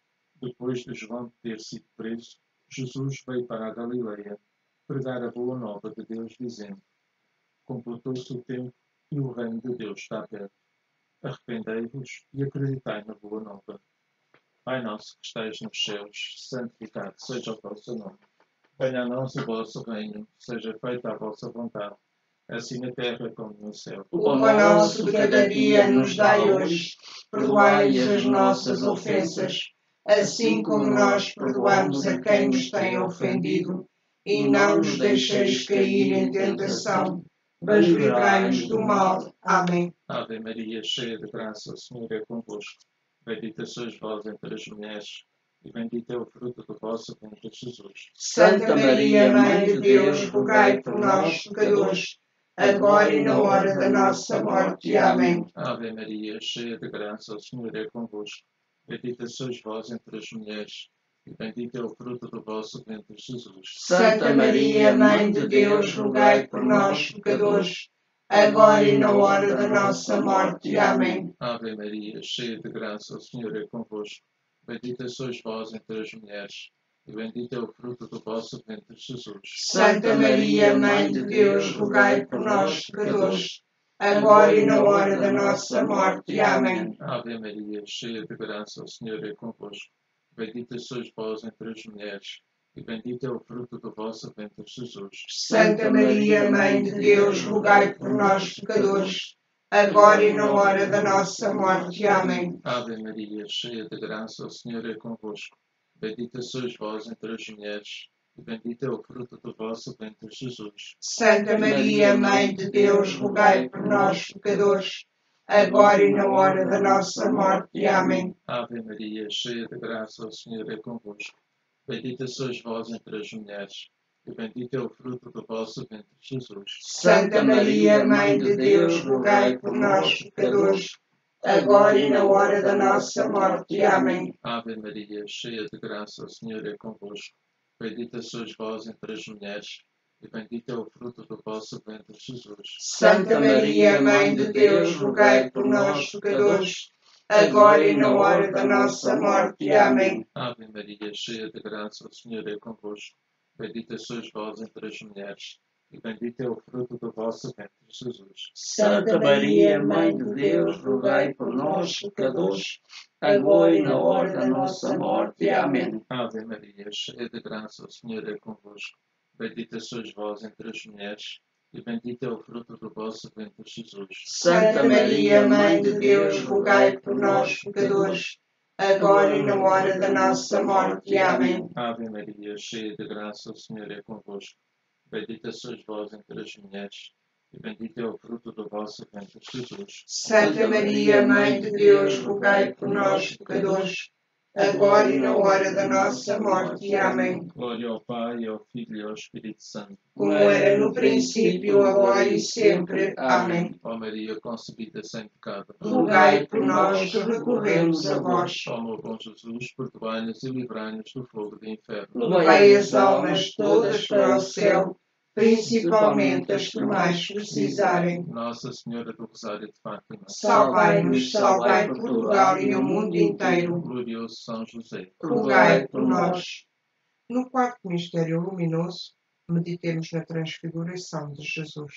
Depois de João ter sido preso, Jesus veio para a Galileia pregar a boa nova de Deus, dizendo: completou-se o tempo e o reino de Deus está perto. Arrependei-vos e acreditai na boa nova. Pai nosso que estais nos céus, santificado seja o vosso nome. Venha a nós o vosso reino, seja feita a vossa vontade, assim na terra como no céu. O pão nosso de cada dia nos dai hoje. Perdoai-nos as nossas ofensas, assim como nós perdoamos a quem nos tem ofendido. E não nos deixeis cair em tentação, mas livrai-nos do mal. Amém. Ave Maria, cheia de graça, o Senhor é convosco. Bendita sois vós entre as mulheres, e bendito é o fruto do vosso ventre, Jesus. Santa Maria, Mãe de Deus, rogai por nós, pecadores, agora e na hora da nossa morte. Amém. Ave Maria, cheia de graça, o Senhor é convosco. Bendita sois vós entre as mulheres, e bendito é o fruto do vosso ventre, Jesus. Santa Maria, Mãe de Deus, rogai por nós, pecadores, agora e na hora da nossa morte. Amém. Ave Maria, cheia de graça, o Senhor é convosco. Bendita sois vós entre as mulheres, e bendito é o fruto do vosso ventre, Jesus. Santa Maria, Mãe de Deus, rogai por nós, pecadores, agora e na hora da nossa morte. Amém. Ave Maria, cheia de graça, o Senhor é convosco. Bendita sois vós entre as mulheres, e bendito é o fruto do vosso ventre, Jesus. Santa Maria, Mãe de Deus, rogai por nós, pecadores, agora e na hora da nossa morte. Amém. Ave Maria, cheia de graça, o Senhor é convosco. Bendita sois vós entre as mulheres, e bendito é o fruto do vosso ventre, Jesus. Santa Maria, Mãe de Deus, rogai por nós, pecadores, agora e na hora da nossa morte. Amém. Ave Maria, cheia de graça, o Senhor é convosco. Bendita sois vós entre as mulheres, e bendito é o fruto do vosso ventre, Jesus. Santa Maria, Mãe de Deus, rogai por nós, pecadores, agora e na hora da nossa morte. Amém. Ave Maria, cheia de graça, o Senhor é convosco. Bendita sois vós entre as mulheres, e bendito é o fruto do vosso ventre, Jesus. Santa Maria, Mãe de Deus, rogai por nós, pecadores, agora e na hora da nossa morte. Amém. Ave Maria, cheia de graça, o Senhor é convosco. Bendita sois vós entre as mulheres, e bendito é o fruto do vosso ventre, Jesus. Santa Maria, Mãe de Deus, rogai por nós, pecadores, agora e na hora da nossa morte. Amém. Ave Maria, cheia de graça, o Senhor é convosco. Bendita sois vós entre as mulheres, e bendito é o fruto do vosso ventre, Jesus. Santa Maria, Mãe de Deus, rogai por nós, pecadores, agora e na hora da nossa morte. Amém. Ave Maria, cheia de graça, o Senhor é convosco. Bendita sois vós entre as mulheres, e bendito é o fruto do vosso ventre, Jesus. Santa Maria, Mãe de Deus, rogai por nós, pecadores, agora e na hora da nossa morte. Amém. Glória ao Pai, ao Filho e ao Espírito Santo. Como era no princípio, agora e sempre. Amém. Ó Maria, concebida sem pecado. Rogai por nós que recorremos a vós. Ó meu bom Jesus, perdoai-nos e livrai-nos do fogo do inferno. Levai as almas todas para o céu, principalmente as que mais precisarem. Nossa Senhora do Rosário de Fátima. Salvai-nos, salvai Portugal e o mundo inteiro. Glorioso São José. Rogai por nós. No quarto mistério luminoso, meditemos na transfiguração de Jesus.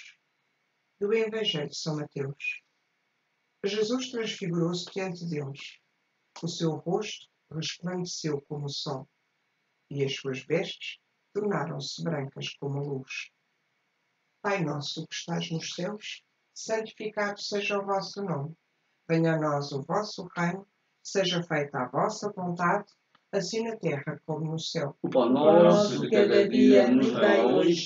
Do Evangelho de São Mateus. Jesus transfigurou-se diante deles. O seu rosto resplandeceu como o sol, e as suas vestes tornaram-se brancas como a luz. Pai nosso que estás nos céus, santificado seja o vosso nome. Venha a nós o vosso reino, seja feita a vossa vontade, assim na terra como no céu. O pão nosso de cada dia nos dai hoje,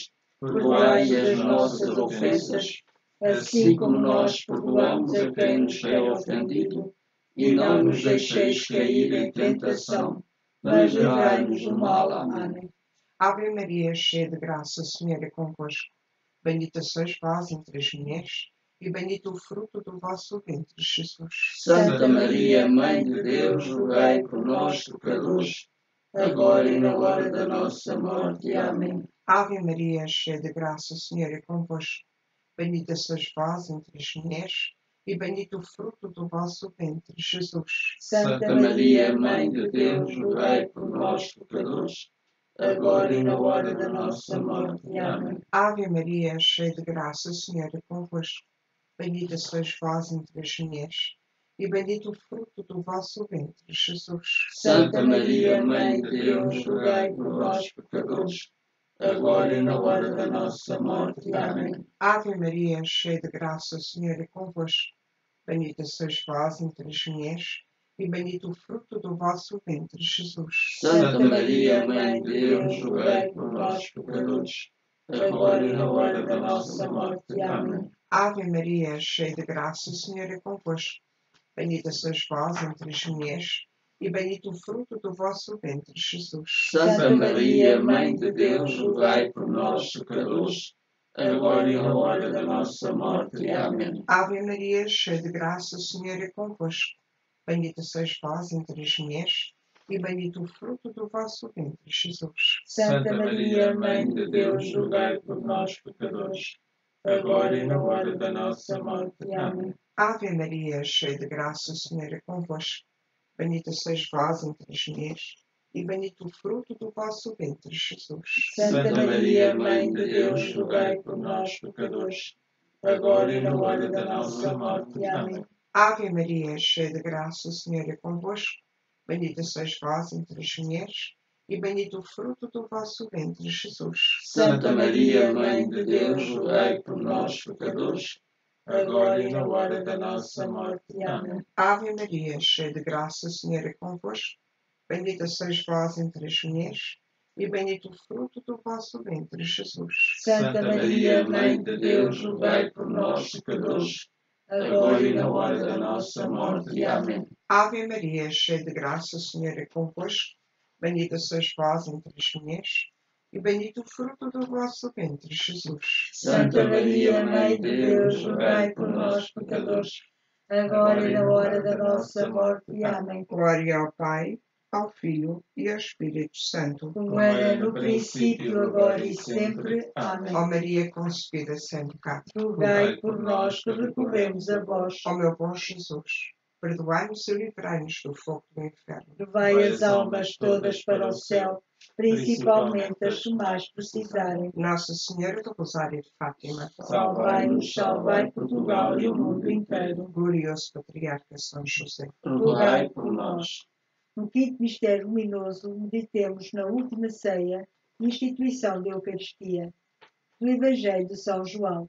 perdoai as nossas ofensas, assim como nós perdoamos a quem nos tem ofendido, e não nos deixeis cair em tentação, mas livrai-nos do mal. Amém. Ave Maria, cheia de graça, o Senhor é convosco. Bendita sois vós entre as mulheres, e bendito o fruto do vosso ventre, Jesus. Santa Maria, Mãe de Deus, rogai por nós, pecadores, agora e na hora da nossa morte. Amém. Ave Maria, cheia de graça, o Senhor é convosco. Bendita sois vós entre as mulheres, e bendito o fruto do vosso ventre, Jesus. Santa Maria, Mãe de Deus, rogai por nós, pecadores, agora e na hora da nossa morte. Amém. Ave Maria, cheia de graça, o Senhor é convosco. Bendita sois vós entre as mulheres, e bendito o fruto do vosso ventre, Jesus. Santa Maria, Mãe de Deus, rogai por nós, pecadores, agora e na hora da nossa morte. Amém. Ave Maria, cheia de graça, o Senhor é convosco. Bendita sois vós entre as mulheres, e bendito o fruto do vosso ventre, Jesus. Santa Maria, Mãe de Deus, rogai por nós, pecadores, agora e na hora da nossa morte. Amém. Ave Maria, cheia de graça, o Senhor é convosco. Bendita sois vós entre as mulheres, e bendito o fruto do vosso ventre, Jesus. Santa Maria, Mãe de Deus, rogai por nós, pecadores, agora e na hora da nossa morte. Amém. Ave Maria, cheia de graça, o Senhor é convosco. Bendita sois vós entre as mulheres, e bendito o fruto do vosso ventre, Jesus. Santa Maria, Mãe de Deus, rogai por nós, pecadores, agora e na hora da nossa morte. Amém. Ave Maria, cheia de graça, o Senhor é convosco. Bendita sois vós entre as mulheres, e bendito o fruto do vosso ventre, Jesus. Santa Maria, Mãe de Deus, rogai por nós, pecadores, agora e na hora da nossa morte. Amém. Ave Maria, cheia de graça, o Senhor é convosco. Bendita sois vós entre as mulheres, e bendito o fruto do vosso ventre, Jesus. Santa Maria, Mãe de Deus, rogai por nós, pecadores, agora e na hora da nossa morte. Amém. Ave Maria, cheia de graça, o Senhor é convosco. Bendita sois vós entre as mulheres, e bendito o fruto do vosso ventre, Jesus. Santa Maria, Mãe de Deus, rogai por nós, pecadores, agora e na hora da nossa morte. Amém. Ave Maria, cheia de graça, o Senhor é convosco. Bendita sois vós entre as mulheres, e bendito o fruto do vosso ventre, Jesus. Santa Maria, Mãe de Deus, rogai por nós, pecadores, agora e na hora da nossa morte. Amém. Glória ao Pai, ao Filho e ao Espírito Santo. Como era no princípio, agora e sempre. Amém. Ó Maria concebida sem pecado, Rogai por nós que recorremos a vós. ó meu bom Jesus, perdoai-nos e livrai-nos do fogo do inferno. Levai as almas todas para o céu, principalmente as que mais precisarem. Nossa Senhora do Rosário de Fátima, Salvai-nos, salvai Portugal e o mundo inteiro. glorioso Patriarca São José, Rogai por nós. No quinto mistério luminoso, meditemos na última ceia, instituição da Eucaristia, do Evangelho de São João.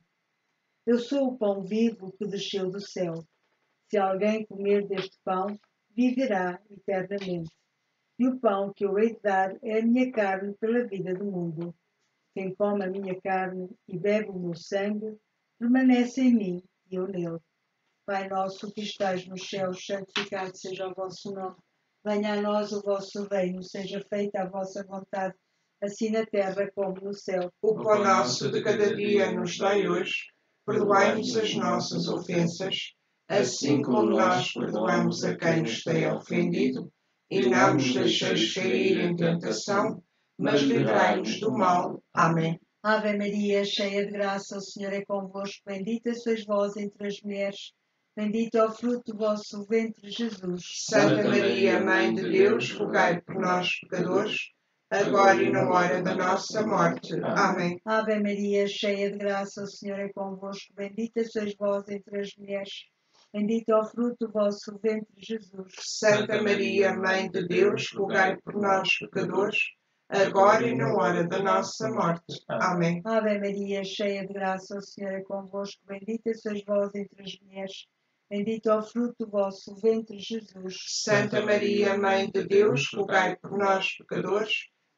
Eu sou o pão vivo que desceu do céu. Se alguém comer deste pão, viverá eternamente. E o pão que eu hei de dar é a minha carne pela vida do mundo. Quem come a minha carne e bebe o meu sangue, permanece em mim e eu nele. Pai nosso que estais nos céus, santificado seja o vosso nome. Venha a nós o vosso reino, seja feita a vossa vontade, assim na terra como no céu. o pão nosso de cada dia nos dai hoje, perdoai-nos as nossas ofensas, assim como nós perdoamos a quem nos tem ofendido, e não nos deixeis cair em tentação, mas livrai-nos do mal. Amém. Ave Maria, cheia de graça, o Senhor é convosco. Bendita sois vós entre as mulheres. Bendito é o fruto do vosso ventre, Jesus. Santa Maria, Mãe de Deus, rogai por nós, pecadores, agora e na hora da nossa morte. Amém. Ave Maria, cheia de graça, o Senhor é convosco. Bendita sois vós entre as mulheres. Bendito é o fruto do vosso ventre, Jesus. Santa Maria, Mãe de Deus, rogai por nós, pecadores, agora e na hora da nossa morte. Amém. Ave Maria, cheia de graça, o Senhor é convosco. Bendita sois vós entre as mulheres. Bendito é o fruto do vosso ventre, Jesus. Santa Maria, Mãe de Deus, rogai por nós, pecadores,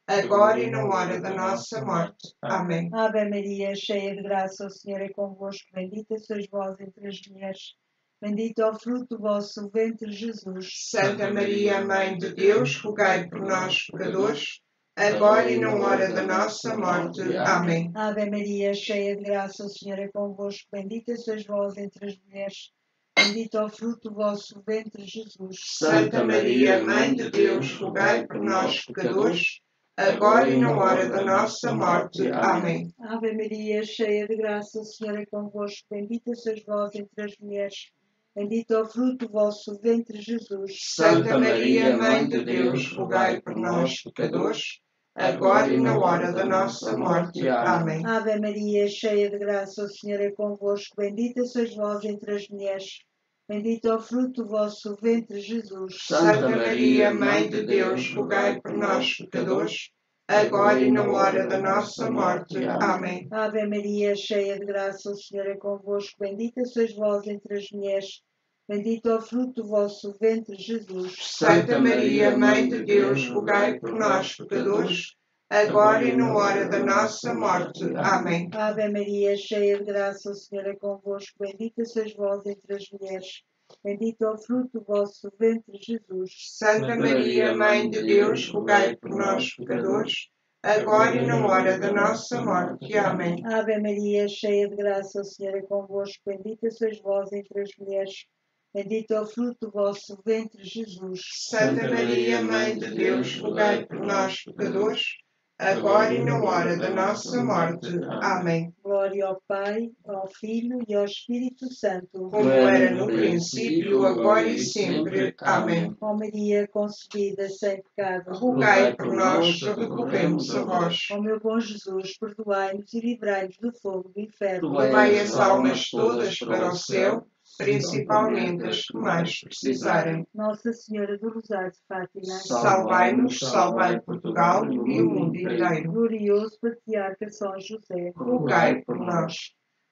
agora e na hora da nossa morte. Amém. Ave Maria, cheia de graça, o Senhor é convosco. Bendita sois vós entre as mulheres. Bendito é o fruto do vosso ventre, Jesus. Santa Maria, Mãe de Deus, rogai por nós, pecadores, agora e na hora da nossa morte. Amém. Ave Maria, cheia de graça, o Senhor é convosco. Bendita sois vós entre as mulheres. Bendito é o fruto do vosso ventre, Jesus. Santa Maria, Mãe de Deus, rogai por nós, pecadores, agora e na hora da nossa morte. Amém. Ave Maria, cheia de graça, o Senhor é convosco. Bendita sois vós entre as mulheres. Bendito é o fruto do vosso ventre, Jesus. Santa Maria, Mãe de Deus, rogai por nós, pecadores, agora e na hora da nossa morte. Amém. Ave Maria, cheia de graça, o Senhor é convosco. Bendita sois vós entre as mulheres. Bendito é o fruto do vosso ventre, Jesus. Santa Maria, Mãe de Deus, rogai por nós, pecadores, agora e na hora da nossa morte. Amém. Ave Maria, cheia de graça, o Senhor é convosco. Bendita sois vós entre as mulheres. Bendito é o fruto do vosso ventre, Jesus. Santa Maria, Mãe de Deus, rogai por nós, pecadores, agora e na hora da nossa morte. Amém. Ave Maria, cheia de graça, o Senhor é convosco. Bendita sois vós entre as mulheres. Bendito é o fruto do vosso ventre, Jesus. Santa Maria, Mãe de Deus, rogai por nós, pecadores, agora e na hora da nossa morte. Amém. Ave Maria, cheia de graça, o Senhor é convosco. Bendita sois vós entre as mulheres. Bendito é o fruto do vosso ventre, Jesus. Santa Maria, Mãe de Deus, rogai por nós, pecadores, agora e na hora da nossa morte. Amém. Glória ao Pai, ao Filho e ao Espírito Santo. Como era no princípio, agora e sempre. Amém. Ó Maria, concebida sem pecado, Rogai por nós que recorremos a vós. ó meu bom Jesus, perdoai-nos e livrai-nos do fogo do inferno. Levai as almas todas para o céu, principalmente as que mais precisarem. Nossa Senhora do Rosário de Fátima, Salvai-nos, salvai Portugal e o mundo inteiro. glorioso Patriarca São José, Rogai por nós.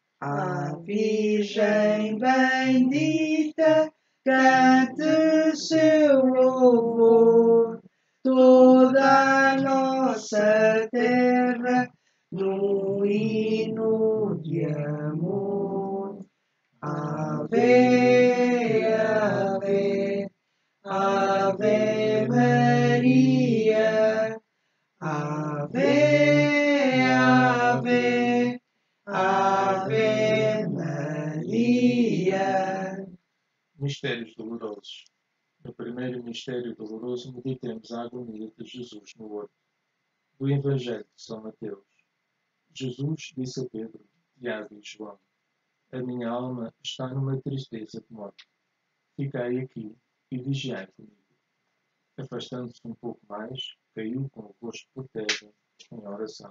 a Virgem bendita, cante seu louvor, toda a nossa terra, num hino de amor. Ave, ave, ave Maria, ave, ave, ave Maria. Mistérios dolorosos. No primeiro mistério doloroso, meditemos a agonia de Jesus no horto. Do Evangelho de São Mateus. Jesus disse a Pedro, Tiago e João: a minha alma está numa tristeza de morte. Ficai aqui e vigiai comigo. Afastando-se um pouco mais, caiu com o rosto por terra, em oração.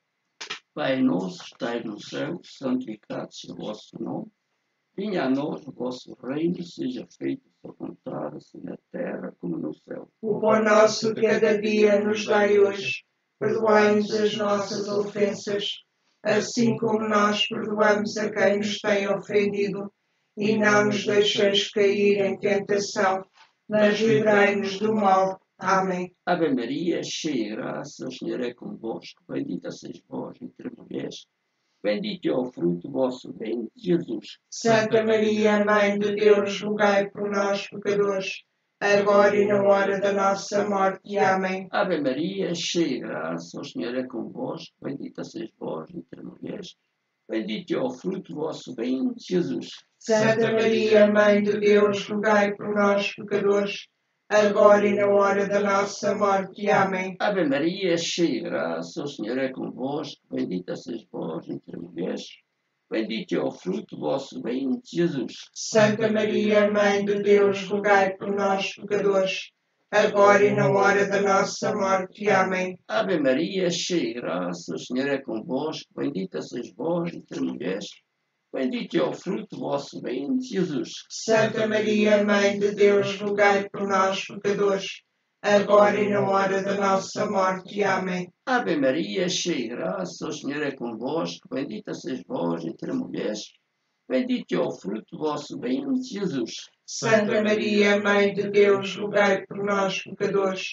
Pai nosso, estais no céu, santificado seja o vosso nome. Venha a nós o vosso reino, seja feita a sua vontade, assim na terra como no céu. O pão nosso de cada dia nos dai hoje. Perdoai-nos as nossas ofensas, assim como nós perdoamos a quem nos tem ofendido. E não nos deixeis cair em tentação, mas livrai-nos do mal. Amém. Ave Maria, cheia de graça, o Senhor é convosco. Bendita sois vós entre mulheres. Bendito é o fruto do vosso ventre, Jesus. Santa Maria, Mãe de Deus, rogai por nós, pecadores, agora e na hora da nossa morte. Amém. Ave Maria, cheia de graça, o Senhor é convosco. Bendita sois vós entre mulheres. Bendito é o fruto do vosso ventre, Jesus. Santa Maria, Mãe de Deus, rogai por nós, pecadores, agora e na hora da nossa morte. Amém. Ave Maria, cheia de graça, o Senhor é convosco. Bendita sois vós entre mulheres. Bendito é o fruto do vosso ventre, Jesus. Santa Maria, Mãe de Deus, rogai por nós, pecadores, agora e na hora da nossa morte. Amém. Ave Maria, cheia de graça, o Senhor é convosco. Bendita sois vós entre mulheres. Bendito é o fruto do vosso ventre, Jesus. Santa Maria, Mãe de Deus, rogai por nós, pecadores, agora e na hora da nossa morte. Amém. Ave Maria, cheia de graça, o Senhor é convosco. Bendita sois vós entre mulheres. Bendito é o fruto do vosso ventre, Jesus. Santa Maria, Mãe de Deus, rogai por nós, pecadores,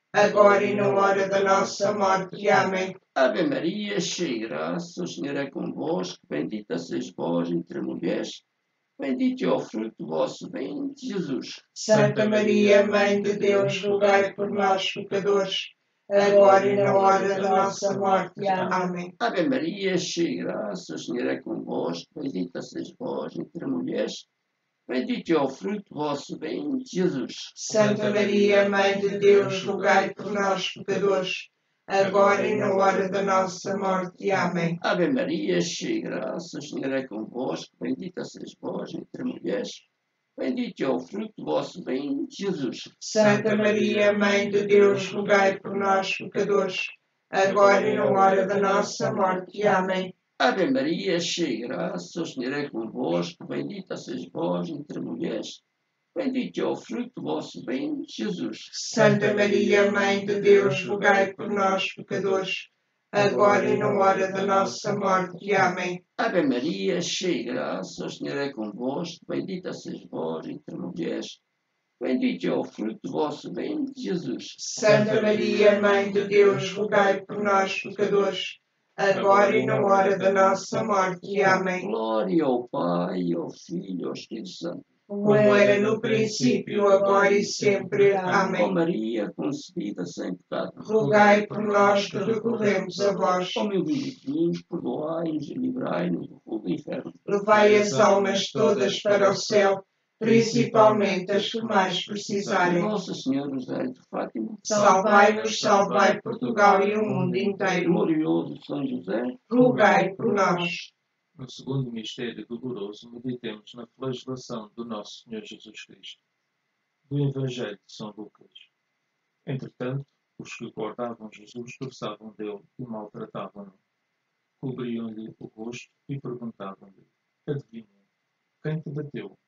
agora e na hora da nossa morte. Amém. Ave Maria, cheia de graça, o Senhor é convosco, bendita sois vós entre mulheres, bendito é o fruto do vosso ventre, Jesus. Santa Maria, Mãe de Deus, rogai por nós, pecadores, agora e na hora da nossa morte. Amém. Ave Maria, cheia de graça, o Senhor é convosco, bendita sois vós entre mulheres, bendito é o fruto do vosso ventre, Jesus. Santa Maria, Mãe de Deus, rogai por nós, pecadores, agora e na hora da nossa morte. Amém. Ave Maria, cheia de graça, o Senhor é convosco, bendita sois vós entre mulheres, bendito é o fruto do vosso ventre, Jesus. Santa Maria, Mãe de Deus, rogai por nós, pecadores, agora e na hora da nossa morte. Amém. Ave Maria, cheia de graça, o Senhor é convosco, bendita sois vós entre mulheres, bendito é o fruto do vosso ventre, Jesus. Santa Maria, Mãe de Deus, rogai por nós, pecadores, agora e na hora da nossa morte. Amém. Ave Maria, cheia de graça, o Senhor é convosco, bendita sois vós entre mulheres, bendito é o fruto do vosso ventre, Jesus. Santa Maria, Mãe de Deus, rogai por nós, pecadores, agora e na hora da nossa morte. Amém. Glória ao Pai, ao Filho e ao Espírito Santo. Como era no princípio, agora e sempre. Ó Amém. Maria, concebida sem pecado. Rogai por nós que recorremos a vós. Ó meu Divino, perdoai-nos e livrai-nos do fogo do inferno. Levai as almas todas para o céu, principalmente as que mais precisarem. Nossa Senhora José de Fátima, Salvai-nos, salvai Portugal e o mundo inteiro. glorioso São José, Rogai por nós. No segundo mistério doloroso, meditemos na flagelação do nosso Senhor Jesus Cristo. Do Evangelho de São Lucas. Entretanto, os que guardavam Jesus torçavam dele e maltratavam-no. Cobriam-lhe o rosto e perguntavam-lhe: adivinha, quem te bateu?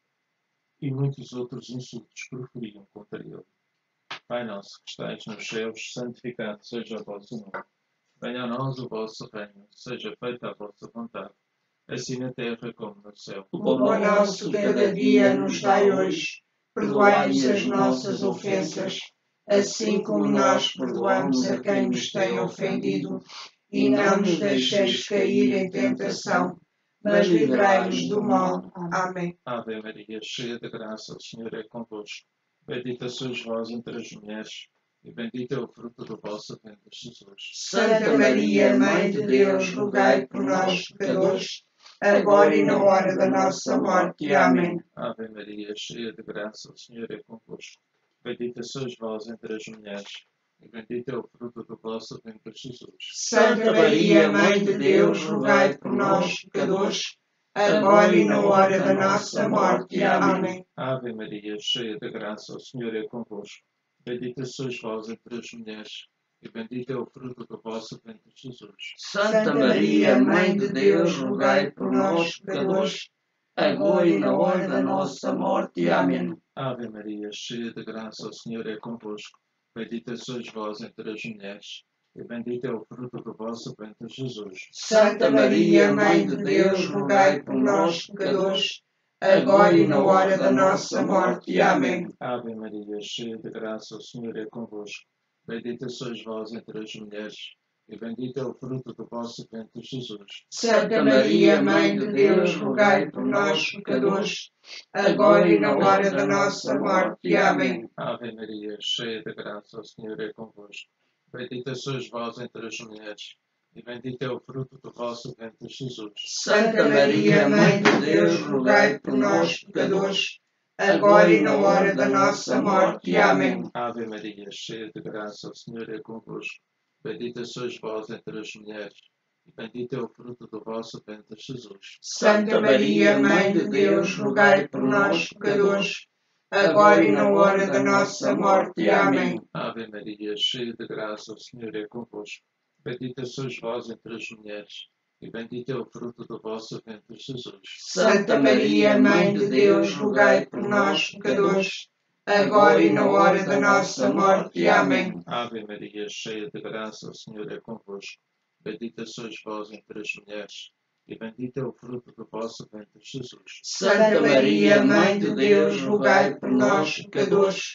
E muitos outros insultos proferiam contra ele. Pai nosso que estais nos céus, santificado seja o vosso nome. Venha a nós o vosso reino, seja feita a vossa vontade, assim na terra como no céu. O pão nosso de cada dia nos dai hoje. Perdoai-nos as nossas ofensas, assim como nós perdoamos a quem nos tem ofendido. E não nos deixeis cair em tentação, mas livrai-nos do mal. Amém. Ave Maria, cheia de graça, o Senhor é convosco. Bendita sois vós entre as mulheres, e bendito é o fruto do vosso ventre, Jesus. Santa Maria, Mãe de Deus, rogai por nós, pecadores, agora e na hora da nossa morte. Amém. Ave Maria, cheia de graça, o Senhor é convosco. Bendita sois vós entre as mulheres, e bendito é o fruto do vosso ventre, Jesus. Santa Maria, Mãe de Deus, rogai por nós, pecadores, agora e na hora da nossa morte. Amém. Ave Maria, cheia de graça, o Senhor é convosco. Bendita sois vós entre as mulheres, e bendito é o fruto do vosso ventre, Jesus. Santa Maria, Mãe de Deus, rogai por nós, pecadores, agora e na hora da nossa morte. Amém. Ave Maria, cheia de graça, o Senhor é convosco. Bendita sois vós entre as mulheres, e bendito é o fruto do vosso ventre, Jesus. Santa Maria, Mãe de Deus, rogai por nós, pecadores, agora e na hora da nossa morte. Amém. Ave Maria, cheia de graça, o Senhor é convosco. Bendita sois vós entre as mulheres, e bendito é o fruto do vosso ventre, Jesus. Santa Maria, Mãe de Deus, rogai por nós, pecadores, agora e na hora da nossa morte. Amém. Ave Maria, cheia de graça, o Senhor é convosco. Bendita sois vós entre as mulheres, e bendito é o fruto do vosso ventre, Jesus. Santa Maria, Mãe de Deus, rogai por nós, pecadores, agora e na hora da nossa morte. Amém. Ave Maria, cheia de graça, o Senhor é convosco. Bendita sois vós entre as mulheres, e bendito é o fruto do vosso ventre, Jesus. Santa Maria, Mãe de Deus, rogai por nós, pecadores, agora e na hora da nossa morte. Amém. Ave Maria, cheia de graça, o Senhor é convosco. Bendita sois vós entre as mulheres, e bendito é o fruto do vosso ventre, Jesus. Santa Maria, Mãe de Deus, rogai por nós, pecadores, agora e na hora da nossa morte. Amém. Ave Maria, cheia de graça, o Senhor é convosco. Bendita sois vós entre as mulheres, e bendito é o fruto do vosso ventre, Jesus. Santa Maria, Mãe de Deus, rogai por nós, pecadores,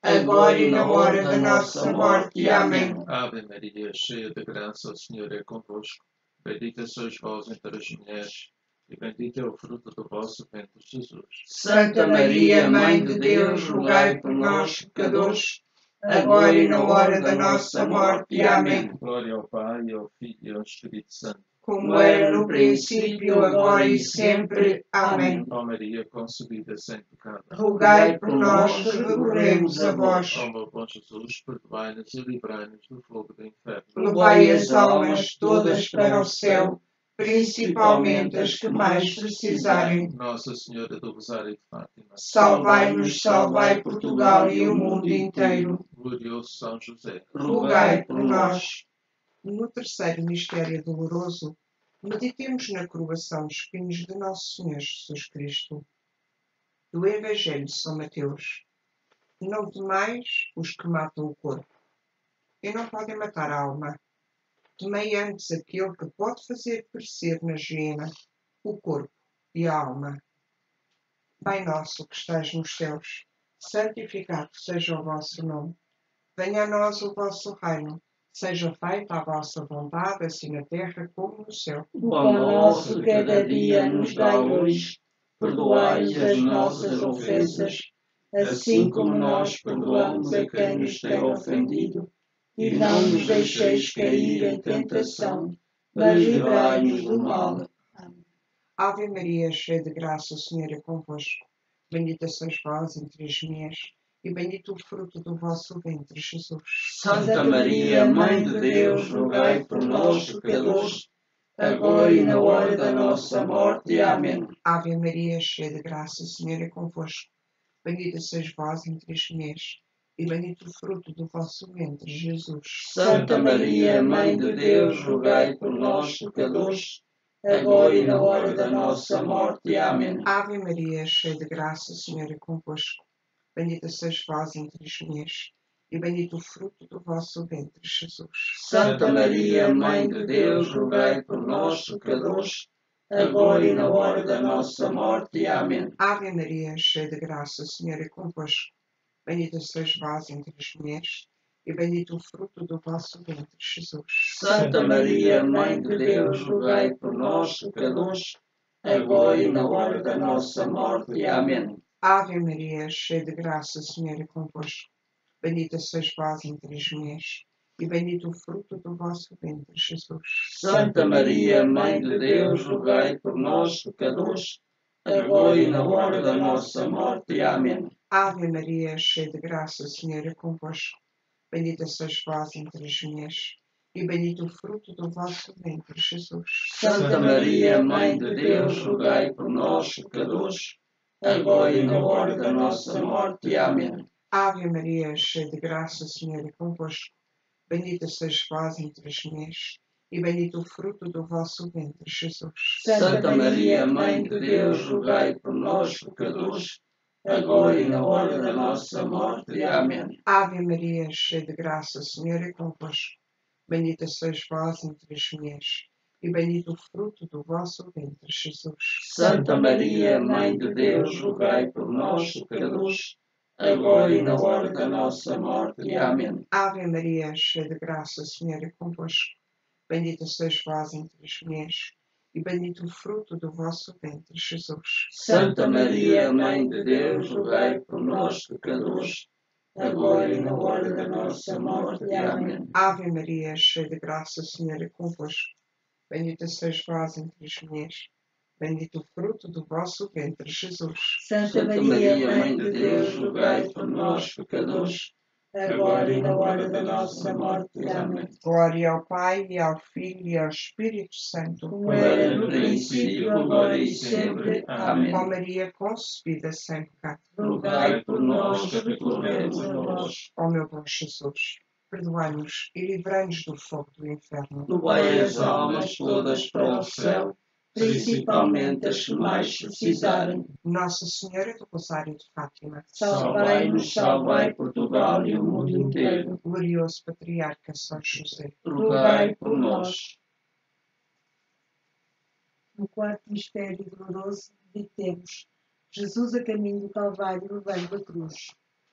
agora e na hora da nossa morte. Amém. Ave Maria, cheia de graça, o Senhor é convosco. Bendita sois vós entre as mulheres, e bendito é o fruto do vosso ventre, Jesus. Santa Maria, Mãe de Deus, rogai por nós, pecadores, agora e na hora da nossa morte. Amém. Glória ao Pai, ao Filho e ao Espírito Santo. Como era no princípio, agora e sempre. Amém. Ó Maria, concebida sem pecado. Rogai por nós que recorremos a vós. Ó meu bom Jesus, perdoai-nos e livrai-nos do fogo do inferno. Levai as almas todas para o céu, principalmente as que mais precisarem. Nossa Senhora do Rosário de Fátima. Salvai-nos, salvai Portugal e o mundo inteiro. Glorioso São José. Rogai por nós. No terceiro mistério doloroso, meditemos na coroação de espinhos de Nosso Senhor Jesus Cristo. Do Evangelho de São Mateus. Não temais os que matam o corpo, e não podem matar a alma. Temei antes aquele que pode fazer perecer na geena o corpo e a alma. Pai nosso que estais nos céus, santificado seja o vosso nome. Venha a nós o vosso reino. Seja feita a vossa vontade, assim na terra como no céu. O pão nosso de cada dia nos dai hoje. Perdoai as nossas ofensas, assim como nós perdoamos a quem nos tem ofendido. E não nos deixeis cair em tentação, mas livrai-nos do mal. Ave Maria, cheia de graça, o Senhor é convosco. Bendita sois vós entre as mulheres, e bendito o fruto do vosso ventre, Jesus. Santa Maria, Mãe de Deus, rogai por nós, pecadores, agora e na hora da nossa morte. Amém. Ave Maria, cheia de graça, o Senhor é convosco. Bendita sois vós entre as mulheres, e bendito o fruto do vosso ventre, Jesus. Santa Maria, Mãe de Deus, rogai por nós, pecadores, agora e na hora da nossa morte. Amém. Ave Maria, cheia de graça, o Senhor é convosco. Bendita sois vós entre as mulheres, e bendito o fruto do vosso ventre, Jesus. Santa Maria, Mãe de Deus, rogai por nós, pecadores, agora e na hora da nossa morte. Amém. Ave Maria, cheia de graça, o Senhor é convosco. Bendita sois vós entre as mulheres, e bendito o fruto do vosso ventre, Jesus. Santa Maria, Mãe de Deus, rogai por nós, pecadores, agora e na hora da nossa morte. Amém. Ave Maria, cheia de graça, o Senhor é convosco. Bendita sois vós entre as mulheres, e bendito o fruto do vosso ventre, Jesus. Santa Maria, Mãe de Deus, rogai por nós, pecadores, agora e na hora da nossa morte. Amém. Ave Maria, cheia de graça, o Senhor é convosco. Bendita sois vós entre as mulheres, e bendito o fruto do vosso ventre, Jesus. Santa Maria, Mãe de Deus, rogai por nós, pecadores, agora e na hora da nossa morte. Amém. Ave Maria, cheia de graça, o Senhor é convosco. Bendita sois vós entre as mulheres, e bendito o fruto do vosso ventre, Jesus. Santa Maria, Mãe de Deus, rogai por nós, pecadores, agora e na hora da nossa morte. Amém. Ave Maria, cheia de graça, o Senhor é convosco. Bendita sois vós entre as mulheres, e bendito o fruto do vosso ventre, Jesus. Santa Maria, Mãe de Deus, rogai por nós, pecadores, agora e na hora da nossa morte. Amém. Ave Maria, cheia de graça, o Senhor é convosco. Bendita sois vós entre as mulheres, e bendito o fruto do vosso ventre, Jesus. Santa Maria, Mãe de Deus, rogai por nós, pecadores, agora e na hora da nossa morte. Amém. Ave Maria, cheia de graça, o Senhor é convosco. Bendita sois vós entre as mulheres, bendito o fruto do vosso ventre, Jesus. Santa Maria, Mãe de Deus, rogai por nós, pecadores, agora e na hora da nossa morte. Amém. Glória ao Pai, e ao Filho, e ao Espírito Santo. Como era no princípio, agora e sempre. Amém. Ó Maria concebida sem pecado. Rogai por nós que recorremos a vós. Ó meu bom Jesus, perdoai-nos e livrai-nos do fogo do inferno. Levai as almas todas para o céu, principalmente as que mais precisarem. Nossa Senhora do Rosário de Fátima, Salvai-nos, salvai Portugal e o mundo inteiro. glorioso Patriarca São José, Rogai por nós. No quarto mistério doloroso, meditemos Jesus a caminho do Calvário levando a cruz.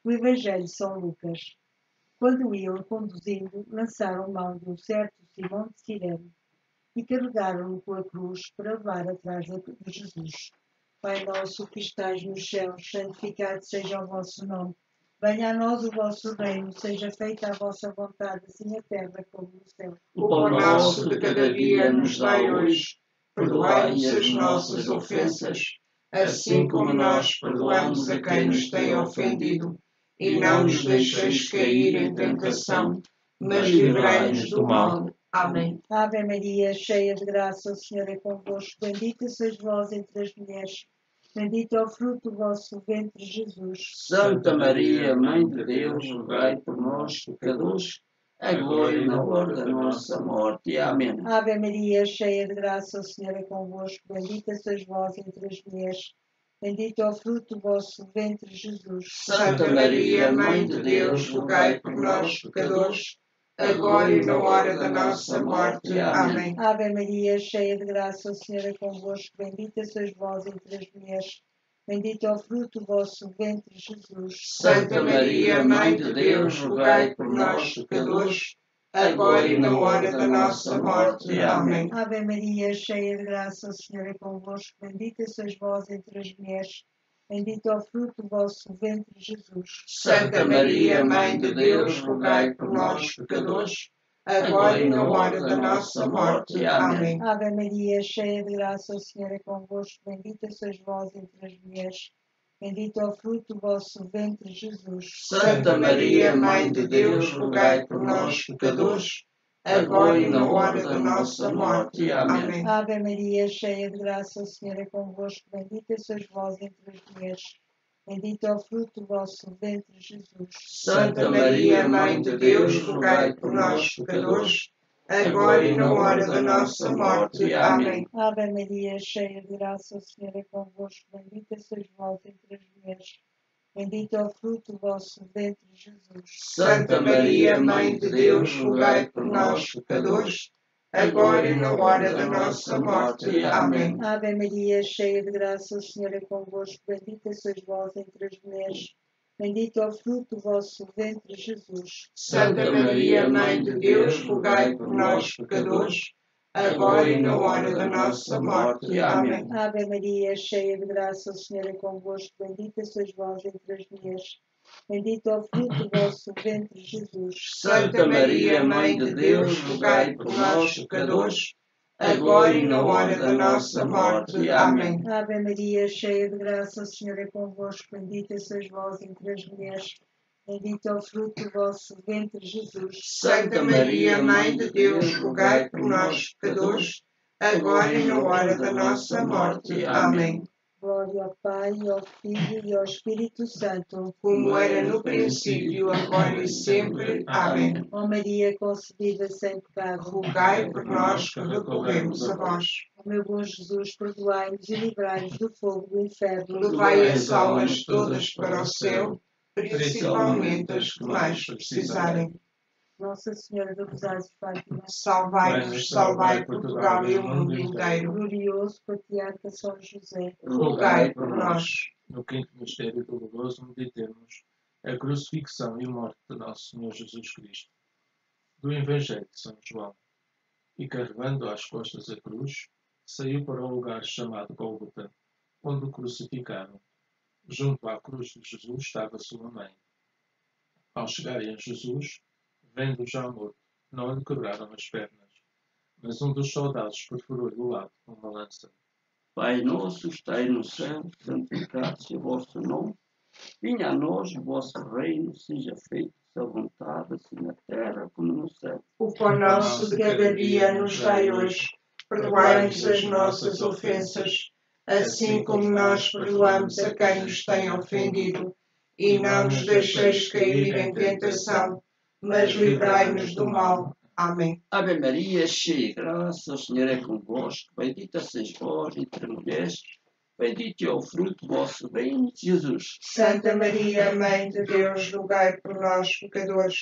O Evangelho de São Lucas. Quando iam conduzindo, lançaram mão de um certo Simão de Cirene e carregaram-no com a cruz para levar atrás de Jesus. Pai nosso que estais nos céus, santificado seja o vosso nome. Venha a nós o vosso reino, seja feita a vossa vontade, assim na terra como no céu. O pão nosso de cada dia nos dai hoje. Perdoai-nos as nossas ofensas, assim como nós perdoamos a quem nos tem ofendido. E não nos deixeis cair em tentação, mas livrai-nos do mal. Amém. Ave Maria, cheia de graça, o Senhor é convosco. Bendita sois vós entre as mulheres. Bendito é o fruto do vosso ventre, Jesus. Santa Maria, Mãe de Deus, rogai por nós, pecadores, agora e na hora da nossa morte. Amém. Ave Maria, cheia de graça, o Senhor é convosco. Bendita sois vós entre as mulheres. Bendito é o fruto do vosso ventre, Jesus. Santa Maria, Mãe de Deus, rogai por nós, pecadores, agora e na hora da nossa morte. Amém. Ave Maria, cheia de graça, o Senhor é convosco. Bendita sois vós entre as mulheres. Bendito é o fruto do vosso ventre, Jesus. Santa Maria, Mãe de Deus, rogai por nós, pecadores, agora e na hora da nossa morte. Amém. Ave Maria, cheia de graça, o Senhor é convosco. Bendita sois vós entre as mulheres. Bendito é o fruto do vosso ventre, Jesus. Santa Maria, Mãe de Deus, rogai por nós, pecadores, agora e na hora da nossa morte. Amém. Ave Maria, cheia de graça, o Senhor é convosco. Bendita sois vós entre as mulheres. Bendito é o fruto do vosso ventre, Jesus. Santa Maria, Mãe de Deus, rogai por nós, pecadores, agora e na hora da nossa morte. Amém. Ave Maria, cheia de graça, o Senhor é convosco. Bendita sois vós entre as mulheres. Bendito é o fruto do vosso ventre, Jesus. Santa Maria, Mãe de Deus, rogai por nós, pecadores, agora e na hora da nossa morte. Amém. Ave Maria, cheia de graça, o Senhor é convosco. Bendita sois vós entre as mulheres. Bendito é o fruto do vosso ventre, Jesus. Santa Maria, Mãe de Deus, rogai por nós, pecadores, agora e na hora da nossa morte. Amém. Ave Maria, cheia de graça, o Senhor é convosco. Bendita sois vós entre as mulheres. Bendito é o fruto do vosso ventre, Jesus. Santa Maria, Mãe de Deus, rogai por nós, pecadores, agora e na hora da nossa morte. Amém. Ave Maria, cheia de graça, o Senhor é convosco. Bendita sois vós entre as mulheres. Bendito é o fruto do vosso ventre, Jesus. Santa Maria, Mãe de Deus, rogai por nós, pecadores, agora e na hora da nossa morte. Amém. Ave Maria, cheia de graça, o Senhor é convosco. Bendita sois vós entre as mulheres. Bendito é o fruto do vosso ventre, Jesus. Santa Maria, Mãe de Deus, rogai por nós, pecadores, agora e na hora da nossa morte. Amém. Glória ao Pai, ao Filho e ao Espírito Santo, como era no princípio, agora e sempre. Amém. Ó Maria concebida sem pecado, rogai por nós que recorremos a vós. Ó meu bom Jesus, perdoai-nos e livrai-nos do fogo do inferno. Levai as almas todas para o céu, principalmente as que mais precisarem. Nossa Senhora do Rosário de Fátima, salvai-nos, salvai Portugal e o mundo inteiro. Glorioso Patriarca São José, rogai por nós. No quinto mistério doloroso, meditemos a crucifixão e morte de nosso Senhor Jesus Cristo. Do Evangelho de São João. E carregando às costas a cruz, saiu para o lugar chamado Gólgota, onde o crucificaram. Junto à cruz de Jesus estava sua mãe. Ao chegarem a Jesus, vendo-o já morto, não lhe quebraram as pernas, mas um dos soldados perfurou-lhe o lado com uma lança. Pai nosso, estai no céu, santificado seja o vosso nome. Venha a nós o vosso reino, seja feita a vontade, assim na terra como no céu. O pão nosso de cada dia nos dai hoje. Perdoai-nos as nossas ofensas, assim como nós perdoamos a quem nos tem ofendido. E não nos deixeis cair em tentação, mas livrai-nos do mal. Amém. Ave Maria, cheia de graça, o Senhor é convosco. Bendita sois vós entre mulheres. Bendito é o fruto do vosso ventre, Jesus. Santa Maria, Mãe de Deus, rogai por nós, pecadores,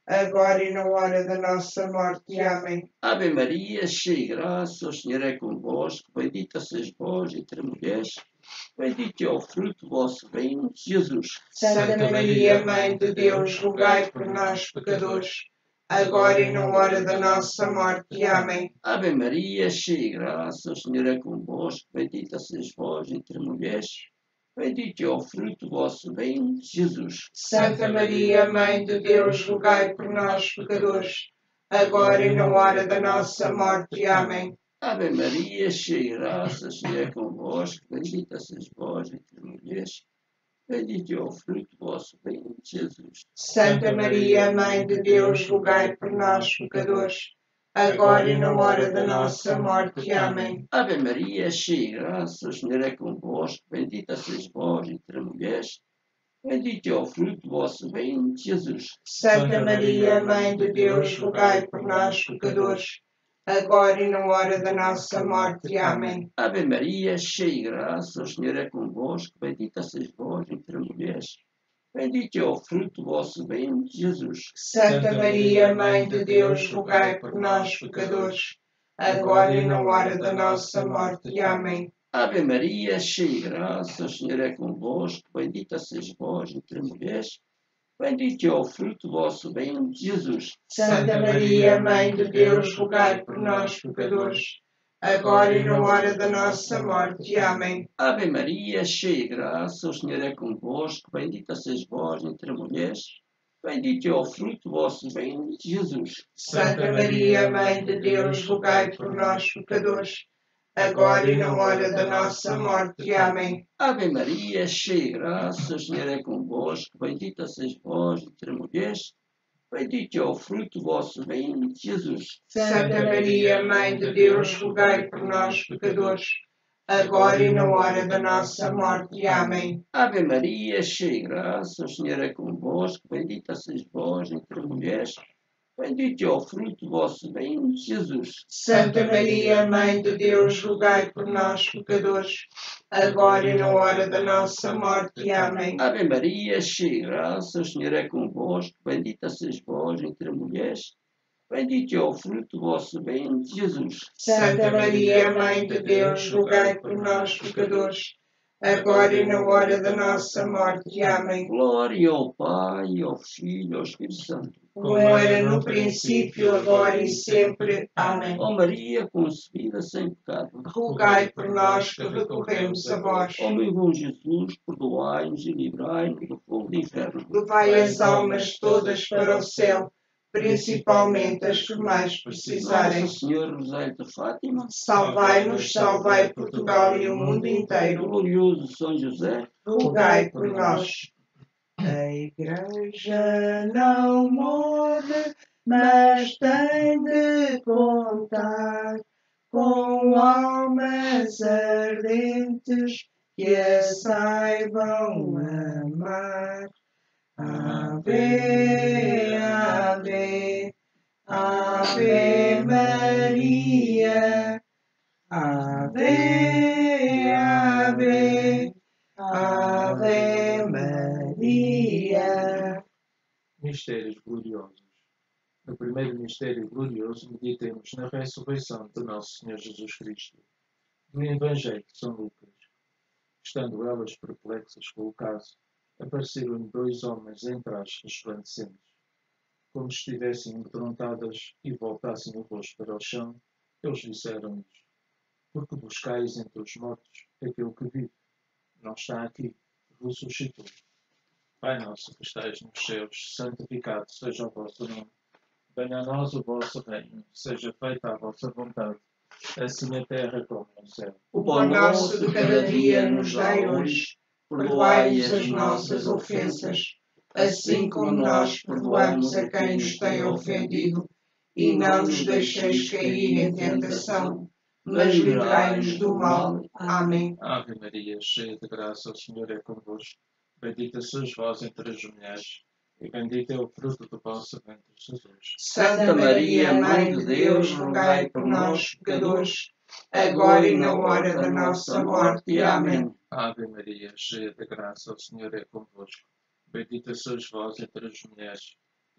agora e na hora da nossa morte. Amém. Ave Maria, cheia de graça, o Senhor é convosco, bendita sois vós entre mulheres, bendito é o fruto do vosso ventre, Jesus. Santa Maria, Mãe de Deus, rogai por nós, pecadores, agora e na hora da nossa morte. Amém. Ave Maria, cheia de graça, o Senhor é convosco, bendita sois vós entre mulheres, bendito é o fruto do vosso ventre, Jesus. Santa Maria, Mãe de Deus, rogai por nós, pecadores, agora e na hora da nossa morte. Amém. Ave Maria, cheia de graça, o Senhor é convosco, bendita sois vós entre mulheres, bendito é o fruto do vosso ventre, Jesus. Santa Maria, Mãe de Deus, rogai por nós, pecadores, agora e na hora da nossa morte. Amém. Ave Maria, cheia de graça, o Senhor é convosco, bendita sois vós entre mulheres, bendito é o fruto do vosso ventre, Jesus. Santa Maria, Mãe de Deus, rogai por nós, pecadores, agora e na hora da nossa morte. Amém. Ave Maria, cheia de graça, o Senhor é convosco, bendita sois vós entre mulheres, bendito é o fruto do vosso ventre, Jesus. Santa Maria, Mãe de Deus, rogai por nós, pecadores, agora e na hora da nossa morte. Amém. Ave Maria, cheia de graça, o Senhor é convosco, bendita sois vós entre mulheres, bendito é o fruto do vosso ventre, Jesus. Santa Maria, Mãe de Deus, rogai por nós, pecadores, agora e na hora da nossa morte. Amém. Ave Maria, cheia de graça, o Senhor é convosco, bendita sois vós entre mulheres, bendito é o fruto do vosso ventre, Jesus. Santa Maria, Mãe de Deus, rogai por nós, pecadores, agora e na hora da nossa morte. Amém. Ave Maria, cheia de graça, o Senhor é convosco, bendita sois vós entre mulheres, bendito é o fruto do vosso ventre, Jesus. Santa Maria, Mãe de Deus, rogai por nós, pecadores, agora e na hora da nossa morte. Amém. Ave Maria, cheia de graça, o Senhor é convosco, bendita sois vós entre mulheres, bendito é o fruto do vosso ventre, Jesus. Santa Maria, Mãe de Deus, rogai por nós, pecadores, agora e na hora da nossa morte. Amém. Ave Maria, cheia de graça, o Senhor é convosco, bendita sois vós entre mulheres, bendito é o fruto do vosso ventre, Jesus. Santa Maria, Mãe de Deus, rogai por nós, pecadores, agora e na hora da nossa morte. Amém. Glória ao Pai, ao Filho e ao Espírito Santo. Como era no princípio, agora e sempre. Amém. Ó Maria, concebida sem pecado, Rogai por nós que recorremos a vós. ó meu bom Jesus, perdoai-nos e livrai-nos do fogo do inferno. Levai as almas todas para o céu, principalmente as que mais precisarem. Nossa Senhora Rosário de Fátima, Salvai-nos, salvai Portugal e o mundo inteiro. glorioso São José, Rogai por nós. A Igreja não morre, mas tem de contar com almas ardentes que a saibam amar. Ave, Ave, Ave Maria, Ave, Ave, Ave Maria. Mistérios gloriosos. No primeiro mistério glorioso, meditemos na ressurreição de Nosso Senhor Jesus Cristo. Do Evangelho de São Lucas. Estando elas perplexas com o caso, apareceram dois homens em trajes resplandecentes. Como estivessem amedrontadas e voltassem o rosto para o chão, eles disseram-lhes: Porque buscais entre os mortos aquele que vive? Não está aqui, ressuscitou. Pai nosso que estais nos céus, santificado seja o vosso nome. Venha a nós o vosso reino, seja feita a vossa vontade, assim na terra como no céu. O pão nosso de cada dia nos dai hoje. Perdoai as nossas ofensas, assim como nós perdoamos a quem nos tem ofendido. E não nos deixeis cair em tentação, mas livrai-nos do mal. Amém. Ave Maria, cheia de graça, o Senhor é convosco. Bendita sois vós entre as mulheres, e bendito é o fruto do vosso ventre, Jesus. Santa Maria, Mãe de Deus, rogai por nós, pecadores, agora e na hora da nossa morte. Amém. Ave Maria, cheia de graça, o Senhor é convosco. Bendita sois vós entre as mulheres,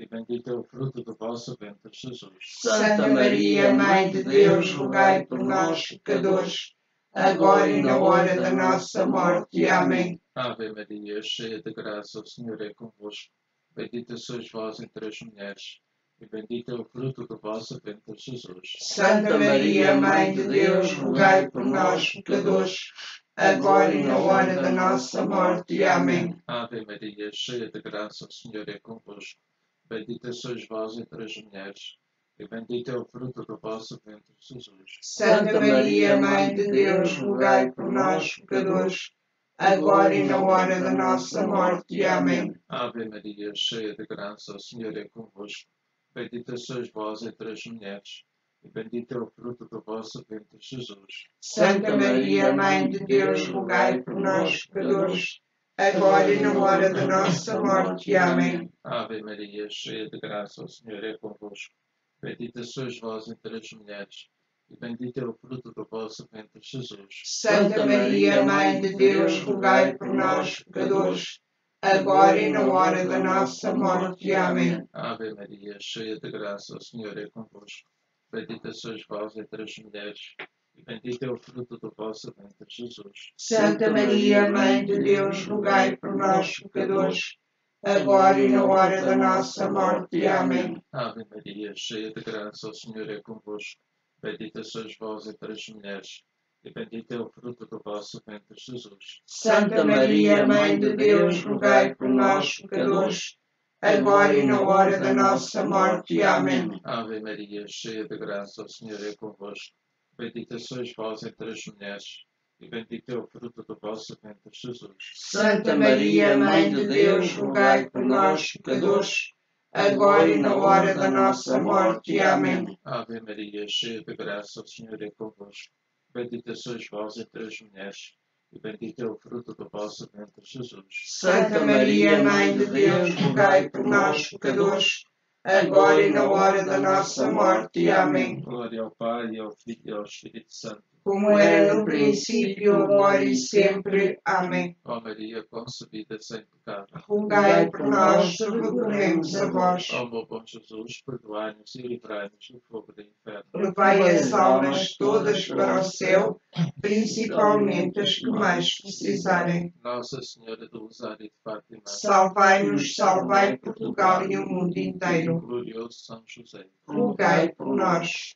e bendito é o fruto do vosso ventre, Jesus. Santa Maria, Mãe de Deus, rogai por nós, pecadores, agora e na hora da nossa morte. Amém. Ave Maria, cheia de graça, o Senhor é convosco. Bendita sois vós entre as mulheres, e bendito é o fruto do vosso ventre, Jesus. Santa Maria, Mãe de Deus, rogai por nós, pecadores, agora e na hora da nossa morte. Amém. Ave Maria, cheia de graça, o Senhor é convosco. Bendita sois vós entre as mulheres, e bendito é o fruto do vosso ventre, Jesus. Santa Maria, Mãe de Deus, rogai por nós, pecadores, agora e na hora da nossa morte. Amém. Ave Maria, cheia de graça, o Senhor é convosco. Bendita sois vós entre as mulheres, e bendito é o fruto do vosso ventre, Jesus. Santa Maria, Mãe de Deus, rogai por nós, pecadores, agora e na hora da nossa morte. Amém. Ave Maria, cheia de graça, o Senhor é convosco. Bendita sois vós entre as mulheres, e bendito é o fruto do vosso ventre, Jesus. Santa Maria, Mãe de Deus, rogai por nós, pecadores, agora e na hora da nossa morte. Amém. Ave Maria, cheia de graça, o Senhor é convosco. Bendita sois vós entre as mulheres, e bendito é o fruto do vosso ventre, Jesus. Santa Maria, Mãe de Deus, rogai por nós, pecadores, agora e na hora da nossa morte. Amém. Ave Maria, cheia de graça, o Senhor é convosco. Bendita sois vós entre as mulheres, e bendito é o fruto do vosso ventre, Jesus. Santa Maria, Mãe de Deus, rogai por nós, pecadores, agora e na hora da nossa morte. Amém. Ave Maria, cheia de graça, o Senhor é convosco. Bendita sois vós entre as mulheres, e bendito é o fruto do vosso ventre, Jesus. Santa Maria, Mãe de Deus, rogai por nós, pecadores, agora e na hora da nossa morte. Amém. Ave Maria, cheia de graça, o Senhor é convosco. Bendita sois vós entre as mulheres, e bendito é o fruto do vosso ventre, Jesus. Santa Maria, Mãe de Deus, rogai por nós, pecadores, agora e na hora da nossa morte. Amém. Glória ao Pai, ao Filho e ao Espírito Santo. Como era no princípio, agora e sempre. Amém. Ó Maria, concebida sem pecado. Rogai por nós, recorremos a vós. Ó meu bom Jesus, perdoai-nos e livrai-nos do fogo do inferno. Levai as almas todas para o céu, principalmente as que mais precisarem. Nossa Senhora do Rosário de Fátima. Salvai-nos, salvai Portugal e o mundo inteiro. Glorioso São José. Rogai por nós.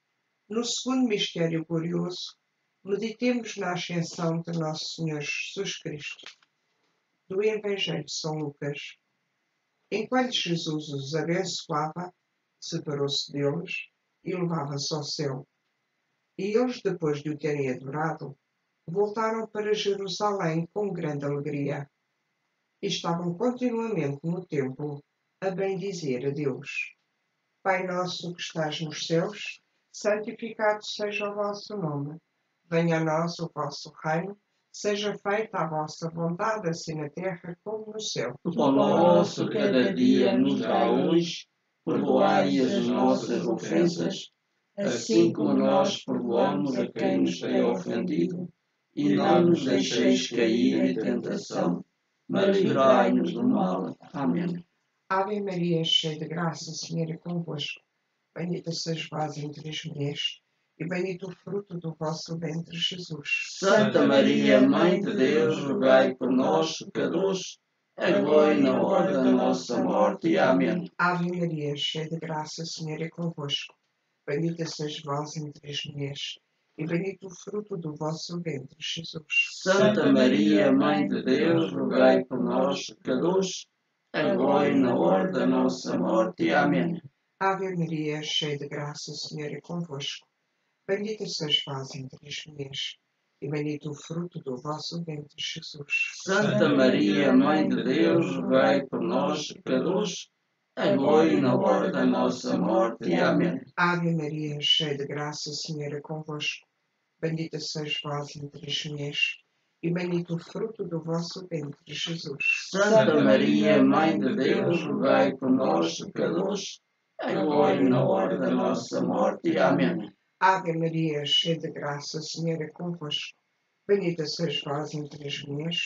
No segundo mistério glorioso, meditemos na ascensão de Nosso Senhor Jesus Cristo. Do Evangelho de São Lucas. Enquanto Jesus os abençoava, separou-se deles e levava-se ao céu. E eles, depois de o terem adorado, voltaram para Jerusalém com grande alegria. E estavam continuamente no templo a bendizer a Deus. Pai nosso que estás nos céus, santificado seja o vosso nome. Venha a nós o vosso reino. Seja feita a vossa vontade, assim na terra como no céu. O pão nosso cada dia nos dá hoje. Perdoai as nossas ofensas, assim como nós perdoamos a quem nos tem ofendido. E não nos deixeis cair em tentação, mas livrai-nos do mal. Amém. Ave Maria, cheia de graça, o Senhor é convosco. Bendita sois vós entre as mulheres, e bendito o fruto do vosso ventre, Jesus. Santa Maria, Mãe de Deus, rogai por nós, pecadores, agora e na hora da nossa morte. Amém. Ave Maria, cheia de graça, o Senhor é convosco. Bendita sois vós entre as mulheres, e bendito o fruto do vosso ventre, Jesus. Santa Maria, Mãe de Deus, rogai por nós, pecadores, agora e na hora da nossa morte. Amém. Ave Maria, cheia de graça, o Senhor é convosco. Bendita sois vós entre as mulheres, e bendito o fruto do vosso ventre, Jesus. Santa Maria, Mãe de Deus, rogai por nós, pecadores, agora e na hora da nossa morte. Amém. Ave Maria, cheia de graça, o Senhor é convosco. Bendita sois vós entre as mulheres, e bendito o fruto do vosso ventre, Jesus. Santa Maria, Mãe de Deus, rogai por nós, pecadores, agora e na hora da nossa morte. Amém. Ave Maria, cheia de graça, o Senhor é convosco. Bendita sois vós entre as mulheres,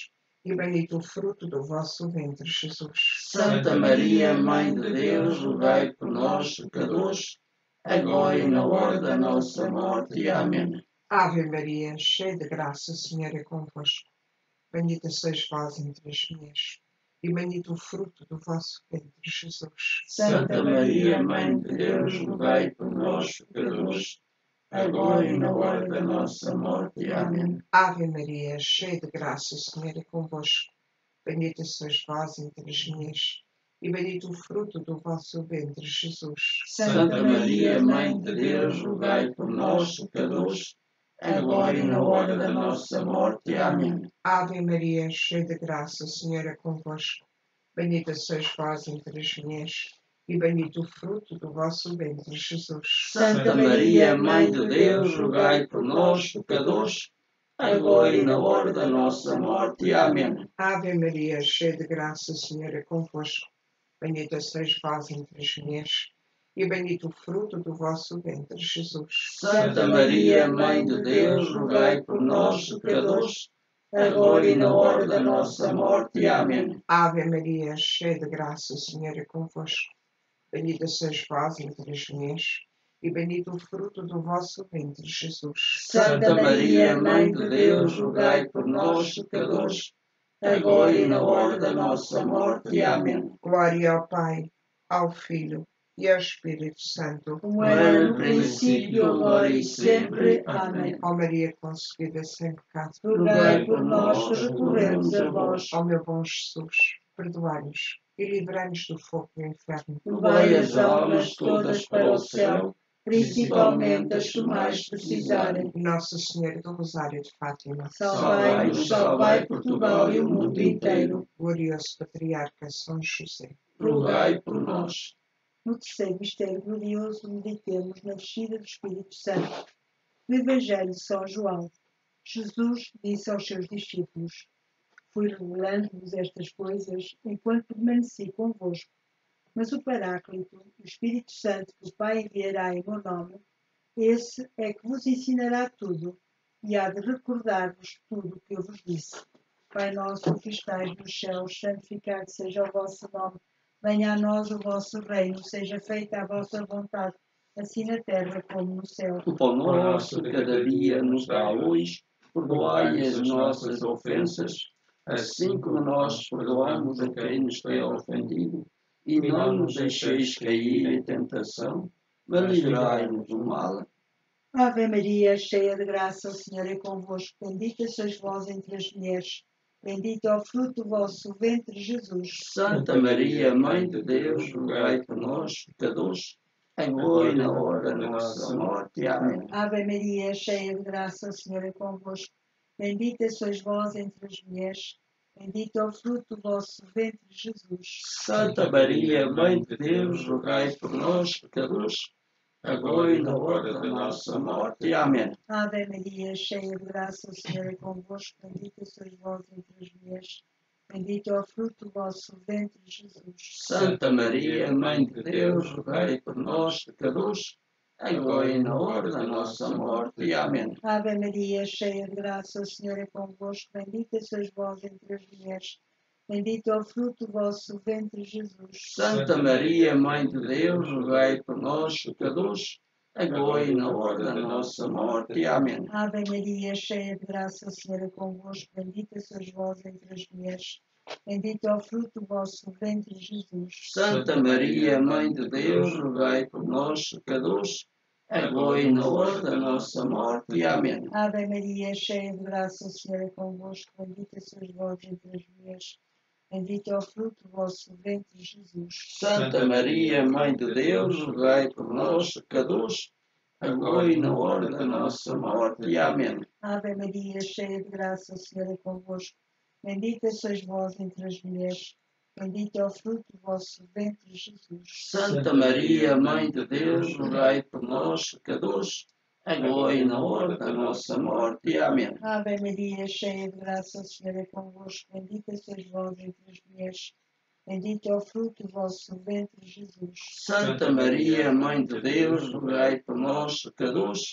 e bendito o fruto do vosso ventre, Jesus. Santa Maria, Mãe de Deus, rogai por nós, pecadores, agora e na hora da nossa morte. Amém. Ave Maria, cheia de graça, o Senhor é convosco. Bendita sois vós entre as mulheres, e bendito o fruto do vosso ventre, Jesus. Santa Maria, Mãe de Deus, rogai por nós, pecadores, agora e na hora da nossa morte. Amém. Ave Maria, cheia de graça, o Senhor é convosco. Bendita sois vós entre as mulheres, e bendito o fruto do vosso ventre, Jesus. Santa Maria, Mãe de Deus, rogai por nós, pecadores, agora e na hora da nossa morte. Amém. Ave Maria, cheia de graça, o Senhor é convosco. Bendita sois vós entre as mulheres, e bendito o fruto do vosso ventre, Jesus. Santa Maria, Mãe de Deus, rogai por nós, pecadores, agora e na hora da nossa morte. Amém. Ave Maria, cheia de graça, o Senhor é convosco. Bendita sois vós entre as mulheres, e bendito o fruto do vosso ventre, Jesus. Santa Maria, Mãe de Deus, rogai por nós, pecadores, agora e na hora da nossa morte. Amém. Ave Maria, cheia de graça, o Senhor é convosco. Bendita sois vós entre as mulheres, e bendito o fruto do vosso ventre, Jesus. Santa Maria, Mãe de Deus, rogai por nós, pecadores, agora e na hora da nossa morte. Amém. Glória ao Pai, ao Filho e ao Espírito Santo, como era no princípio, agora e sempre. Amém. ó Maria concebida sem pecado, rogai por nós que recorremos a vós. ó meu bom Jesus, perdoai-nos e livrai-nos do fogo do inferno. Levai as almas todas para o céu, principalmente as que mais precisarem. Nossa Senhora do Rosário de Fátima, Salvai-nos, salvai Portugal e o mundo inteiro. glorioso Patriarca São José, Rogai por nós. No terceiro mistério glorioso, meditemos na descida do Espírito Santo. No Evangelho de São João, Jesus disse aos seus discípulos: fui revelando-vos estas coisas enquanto permaneci convosco. Mas o Paráclito, o Espírito Santo que o Pai enviará em meu nome, esse é que vos ensinará tudo e há de recordar-vos tudo o que eu vos disse. Pai nosso que estais nos céus, santificado seja o vosso nome. Venha a nós o vosso reino, seja feita a vossa vontade, assim na terra como no céu. O pão nosso de cada dia nos dá hoje, perdoai as nossas ofensas, assim como nós perdoamos a quem nos tem ofendido, e não nos deixeis cair em tentação, mas livrai-nos do mal. Ave Maria, cheia de graça, o Senhor é convosco. Bendita sois vós entre as mulheres. Bendito é o fruto do vosso ventre, Jesus. Santa Maria, Mãe de Deus, rogai por nós, pecadores, agora e na hora da nossa morte. Amém. Ave Maria, cheia de graça, o Senhor é convosco. Bendita sois vós entre as mulheres. Bendito é o fruto do vosso ventre, Jesus. Santa Maria, Mãe de Deus, rogai por nós, pecadores, agora e na hora da nossa morte. Amém. Ave Maria, cheia de graça, o Senhor é convosco. Bendita sois vós entre as mulheres. Bendito é o fruto do vosso ventre, Jesus. Santa Maria, Mãe de Deus, rogai por nós, pecadores, agora e na hora da nossa morte. Amém. Ave Maria, cheia de graça, o Senhor é convosco. Bendita sois vós entre as mulheres. Bendito é o fruto do vosso ventre, Jesus. Santa Maria, Mãe de Deus, rogai por nós, pecadores, agora e na hora da nossa morte. Amém. Ave Maria, cheia de graça, o Senhor é convosco. Bendita sois vós entre as mulheres. Bendito é o fruto do vosso ventre, Jesus. Santa Maria, Mãe de Deus, rogai por nós, pecadores, agora e na hora da nossa morte. Amém. Ave Maria, cheia de graça, o Senhor é convosco. Bendita sois vós entre as mulheres. Bendito é o fruto do vosso ventre, Jesus. Santa Maria, Mãe de Deus, rogai por nós, pecadores, agora e na hora da nossa morte. Amém. Ave Maria, cheia de graça, o Senhor é convosco. Bendita sois vós entre as mulheres. Bendito é o fruto do vosso ventre, Jesus. Santa Maria, Mãe de Deus, rogai por nós, pecadores, agora e na hora da nossa morte. Amém. Ave Maria, cheia de graça, o Senhor é convosco. Bendita sois vós entre as mulheres. Bendito é o fruto do vosso ventre, Jesus. Santa Maria, Mãe de Deus, rogai por nós, pecadores,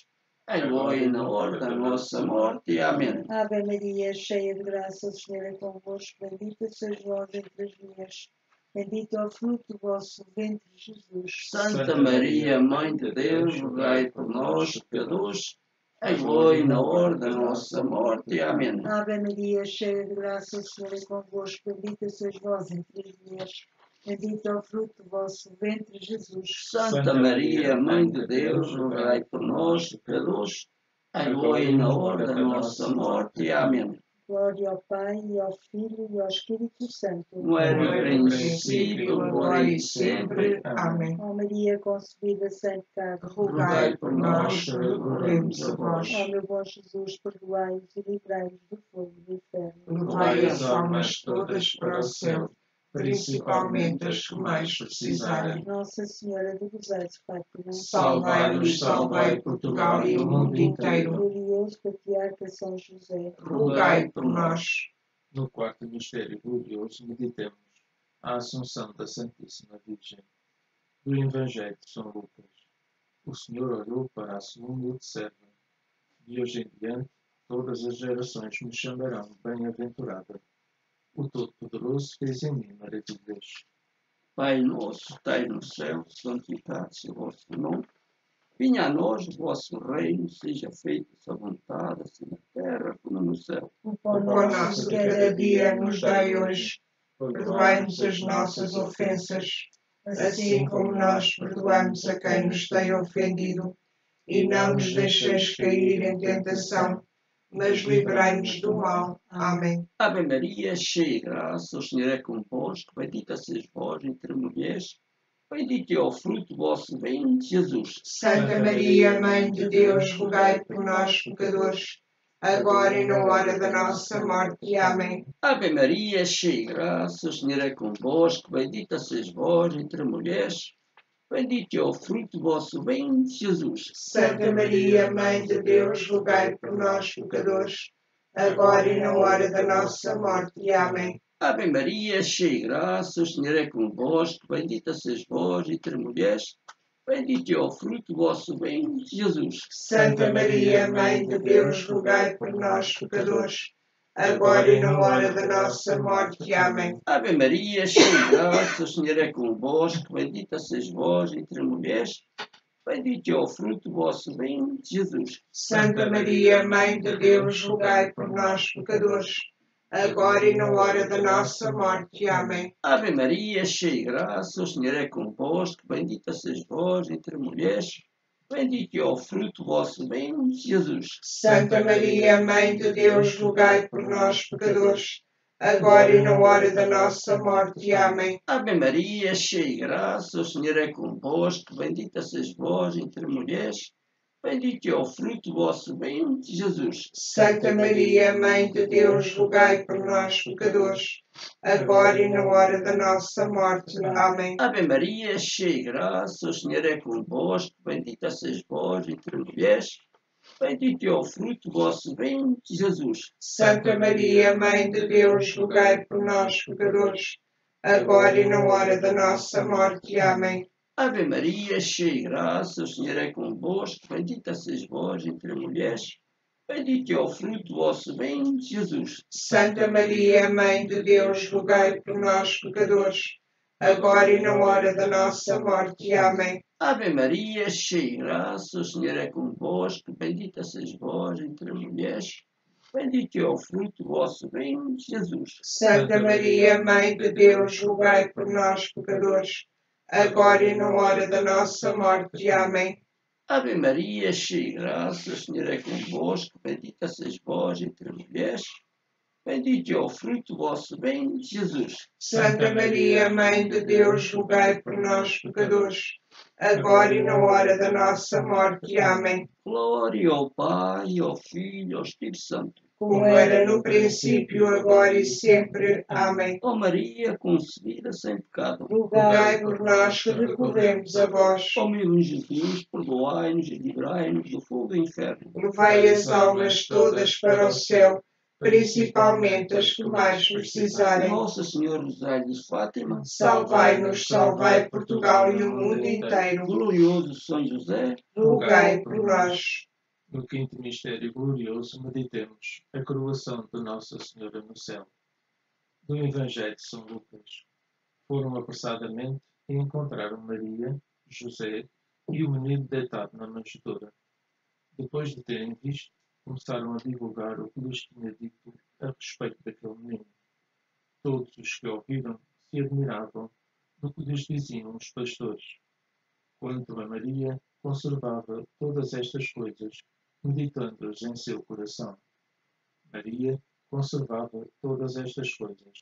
agora e na hora da nossa morte. Amém. Ave Maria, cheia de graça, o Senhor é convosco. Bendita sois vós entre as mulheres. Bendito é o fruto do vosso ventre, Jesus. Santa Maria, Mãe de Deus, rogai por nós, pecadores, agora e na hora da nossa morte. Amém. Ave Maria, cheia de graça, o Senhor é convosco. Bendita sois vós entre as mulheres. Bendito é o fruto do vosso ventre, Jesus. Santa Maria, Mãe de Deus, rogai por nós, pecadores, agora e na hora da nossa morte. Amém. Glória ao Pai, e ao Filho, e ao Espírito Santo. Como era no princípio, agora e sempre. Amém. Ó Maria concebida sem pecado, Rogai por nós, recorremos a vós. ó meu bom Jesus, perdoai-os e livrai-os do fogo do inferno. Levai as almas todas para o céu, principalmente as que mais precisarem. Nossa Senhora do Rosário de Fátima, Salvai-nos, salvai Portugal e o mundo inteiro. glorioso Patriarca São José, Rogai por nós. No quarto mistério glorioso, meditemos a Assunção da Santíssima Virgem. Do Evangelho de São Lucas. O Senhor olhou para a sua humilde serva. De hoje em diante, todas as gerações me chamarão bem-aventurada. O Todo-Poderoso fez em mim maravilhas. Pai nosso, que estais no céu, santificado-se o vosso nome. Venha a nós o vosso reino, seja feita a sua vontade, assim na terra como no céu. o O pão pão nosso de cada dia nos dai hoje. Perdoai-nos as nossas ofensas, assim como nós perdoamos a quem nos tem ofendido. E não nos deixeis cair em tentação, mas livrai-nos do mal. Amém. Ave Maria, cheia de graça, o Senhor é convosco, bendita sois vós entre mulheres, bendito é o fruto do vosso ventre, Jesus. Santa Maria, Mãe de Deus, rogai por nós, pecadores, agora e na hora da nossa morte. Amém. Ave Maria, cheia de graça, o Senhor é convosco, bendita sois vós entre mulheres, bendito é o fruto do vosso ventre, Jesus. Santa Maria, Mãe de Deus, rogai por nós, pecadores, agora e na hora da nossa morte. Amém. Ave Maria, cheia de graça, o Senhor é convosco, bendita sois vós entre mulheres, bendito é o fruto do vosso ventre, Jesus. Santa Maria, Mãe de Deus, rogai por nós, pecadores, agora e na hora da nossa morte. Amém. Ave Maria, cheia de graça, o Senhor é convosco, bendita sois vós entre mulheres, bendito é o fruto do vosso ventre, Jesus. Santa Maria, Mãe de Deus, rogai por nós, pecadores, agora e na hora da nossa morte. Amém. Ave Maria, cheia de graça, o Senhor é convosco, bendita sois vós entre mulheres, bendito é o fruto do vosso ventre, Jesus. Santa Maria, Mãe de Deus, rogai por nós, pecadores, agora e na hora da nossa morte. Amém. Ave Maria, cheia de graça, o Senhor é convosco, bendita sois vós entre mulheres, bendito é o fruto do vosso ventre, Jesus. Santa Maria, Mãe de Deus, rogai por nós, pecadores, agora e na hora da nossa morte. Amém. Ave Maria, cheia de graça, o Senhor é convosco, bendita sois vós entre mulheres, bendito é o fruto do vosso ventre, Jesus. Santa Maria, Mãe de Deus, rogai por nós, pecadores, agora e na hora da nossa morte. Amém. Ave Maria, cheia de graça, o Senhor é convosco, bendita sois vós entre mulheres, bendito é o fruto do vosso ventre, Jesus. Santa Maria, Mãe de Deus, rogai por nós, pecadores, agora e na hora da nossa morte. Amém. Ave Maria, cheia de graça, o Senhor é convosco, bendita sois vós entre mulheres, bendito é o fruto do vosso ventre, Jesus. Santa Maria, Mãe de Deus, rogai por nós, pecadores, agora e na hora da nossa morte. Amém. Ave Maria, cheia de graça, o Senhor é convosco, bendita sois vós entre mulheres, bendito é o fruto do vosso ventre, Jesus. Santa Maria, Mãe de Deus, rogai por nós, pecadores, agora e na hora da nossa morte. Amém. Glória ao Pai, ao Filho e ao Espírito Santo. Como era no princípio, agora e sempre. Amém. Ó Maria, concebida sem pecado. Rogai por nós que recorremos a vós. Ó meu Jesus, perdoai-nos e livrai-nos do fogo do inferno. Levai as almas todas para o céu, principalmente as que mais precisarem. Nossa Senhora Rosário de Fátima, Salvai-nos, salvai Portugal e o mundo inteiro. glorioso São José, Rogai por nós. No quinto mistério glorioso, meditemos a coroação de Nossa Senhora no céu. Do Evangelho de São Lucas. Foram apressadamente e encontraram Maria, José e o menino deitado na manjedoura. Depois de terem visto, começaram a divulgar o que lhes tinha dito a respeito daquele menino. Todos os que ouviram se admiravam do que lhes diziam os pastores. Quanto a Maria, conservava todas estas coisas, meditando-as em seu coração. Maria conservava todas estas coisas.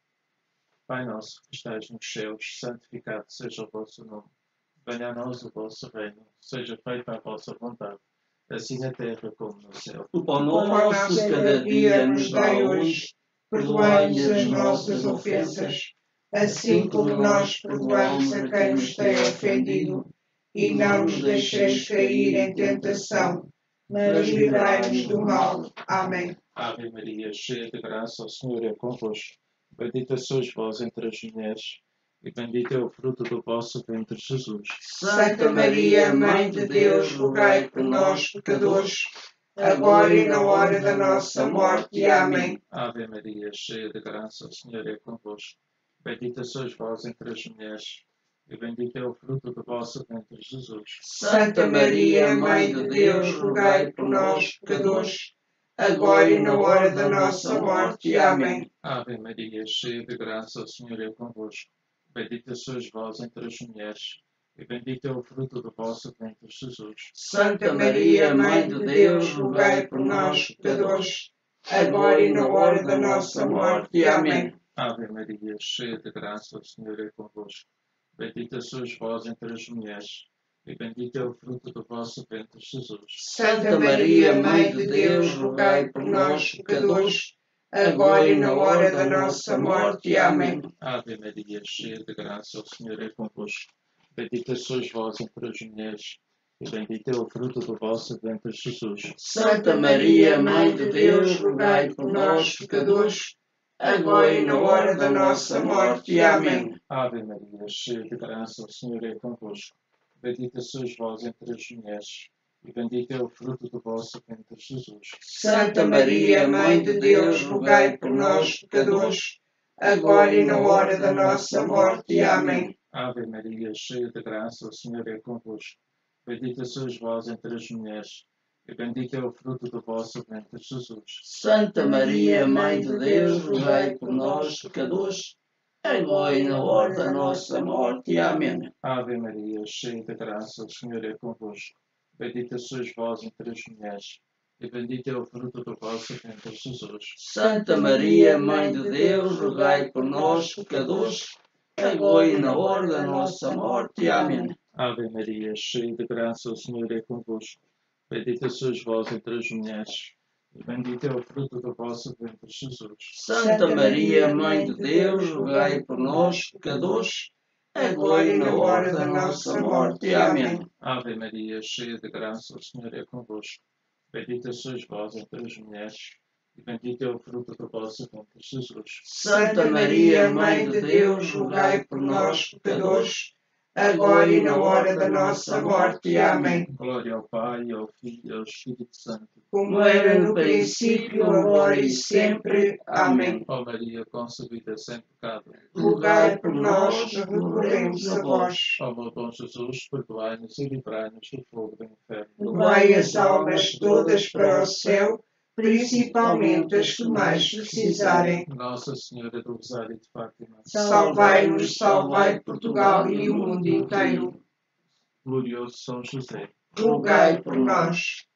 Pai nosso que estais nos céus, santificado seja o vosso nome. Venha a nós o vosso reino, seja feita a vossa vontade, assim na terra como no céu. O pão nosso de cada dia nos dai hoje, perdoai-nos as nossas ofensas, assim como nós perdoamos a quem nos tem ofendido, e não nos deixeis cair em tentação, mas livrai-nos do mal. Amém. Ave Maria, cheia de graça, o Senhor é convosco. Bendita sois vós entre as mulheres, e bendito é o fruto do vosso ventre, Jesus. Santa Maria, Mãe de Deus, rogai por nós, pecadores, agora e na hora da nossa morte. Amém. Ave Maria, cheia de graça, o Senhor é convosco. Bendita sois vós entre as mulheres, e bendito é o fruto do vosso ventre, Jesus. Santa Maria, Mãe de Deus, rogai por nós, pecadores, agora e na hora da nossa morte. Amém. Ave Maria, cheia de graça, o Senhor é convosco. Bendita sois vós entre as mulheres, e bendito é o fruto do vosso ventre, Jesus. Santa Maria, Mãe de Deus, rogai por nós, pecadores, agora e na hora da nossa morte. Amém. Ave Maria, cheia de graça, o Senhor é convosco. Bendita sois vós entre as mulheres, e bendito é o fruto do vosso ventre, Jesus. Santa Maria, Mãe de Deus, rogai por nós, pecadores, agora e na hora da nossa morte. Amém. Ave Maria, cheia de graça, o Senhor é convosco. Bendita sois vós entre as mulheres, e bendito é o fruto do vosso ventre, Jesus. Santa Maria, Mãe de Deus, rogai por nós, pecadores, agora e na hora da nossa morte. Amém. Ave Maria, cheia de graça, o Senhor é convosco. Bendita sois vós entre as mulheres, e bendito é o fruto do vosso ventre, Jesus. Santa Maria, Mãe de Deus, rogai por nós, pecadores, agora e na hora da nossa morte. Amém. Ave Maria, cheia de graça, o Senhor é convosco. Bendita sois vós entre as mulheres, e bendito é o fruto do vosso ventre, Jesus. Santa Maria, Mãe de Deus, rogai por nós, pecadores, agora e na hora da nossa morte. Amém. Ave Maria, cheia de graça, o Senhor é convosco. Bendita sois vós entre as mulheres, e bendito é o fruto do vosso ventre, Jesus. Santa Maria, Mãe de Deus, rogai por nós, pecadores, agora e na hora da nossa morte. Amém. Ave Maria, cheia de graça, o Senhor é convosco. Bendita sois vós entre as mulheres, e bendito é o fruto do vosso ventre, Jesus. Santa Maria, Mãe de Deus, rogai por nós, pecadores, agora e na hora da nossa morte. Amém. Ave Maria, cheia de graça, o Senhor é convosco. Bendita sois vós entre as mulheres, e bendito é o fruto do vosso ventre, Jesus. Santa Maria, Mãe de Deus, rogai por nós, pecadores, agora e na hora da nossa morte. Amém. Glória ao Pai, ao Filho e ao Espírito Santo. Como era no princípio, agora e sempre. Amém. Ó Maria, concebida sem pecado. Rogai por nós, recorremos a vós. Ó meu bom Jesus, perdoai-nos e livrai-nos do fogo do inferno. Levai as almas todas para o céu, principalmente as que mais precisarem. Nossa Senhora do Rosário de Fátima. Salvai-nos, salvai Portugal e o mundo inteiro. Glorioso São José. Rogai por nós.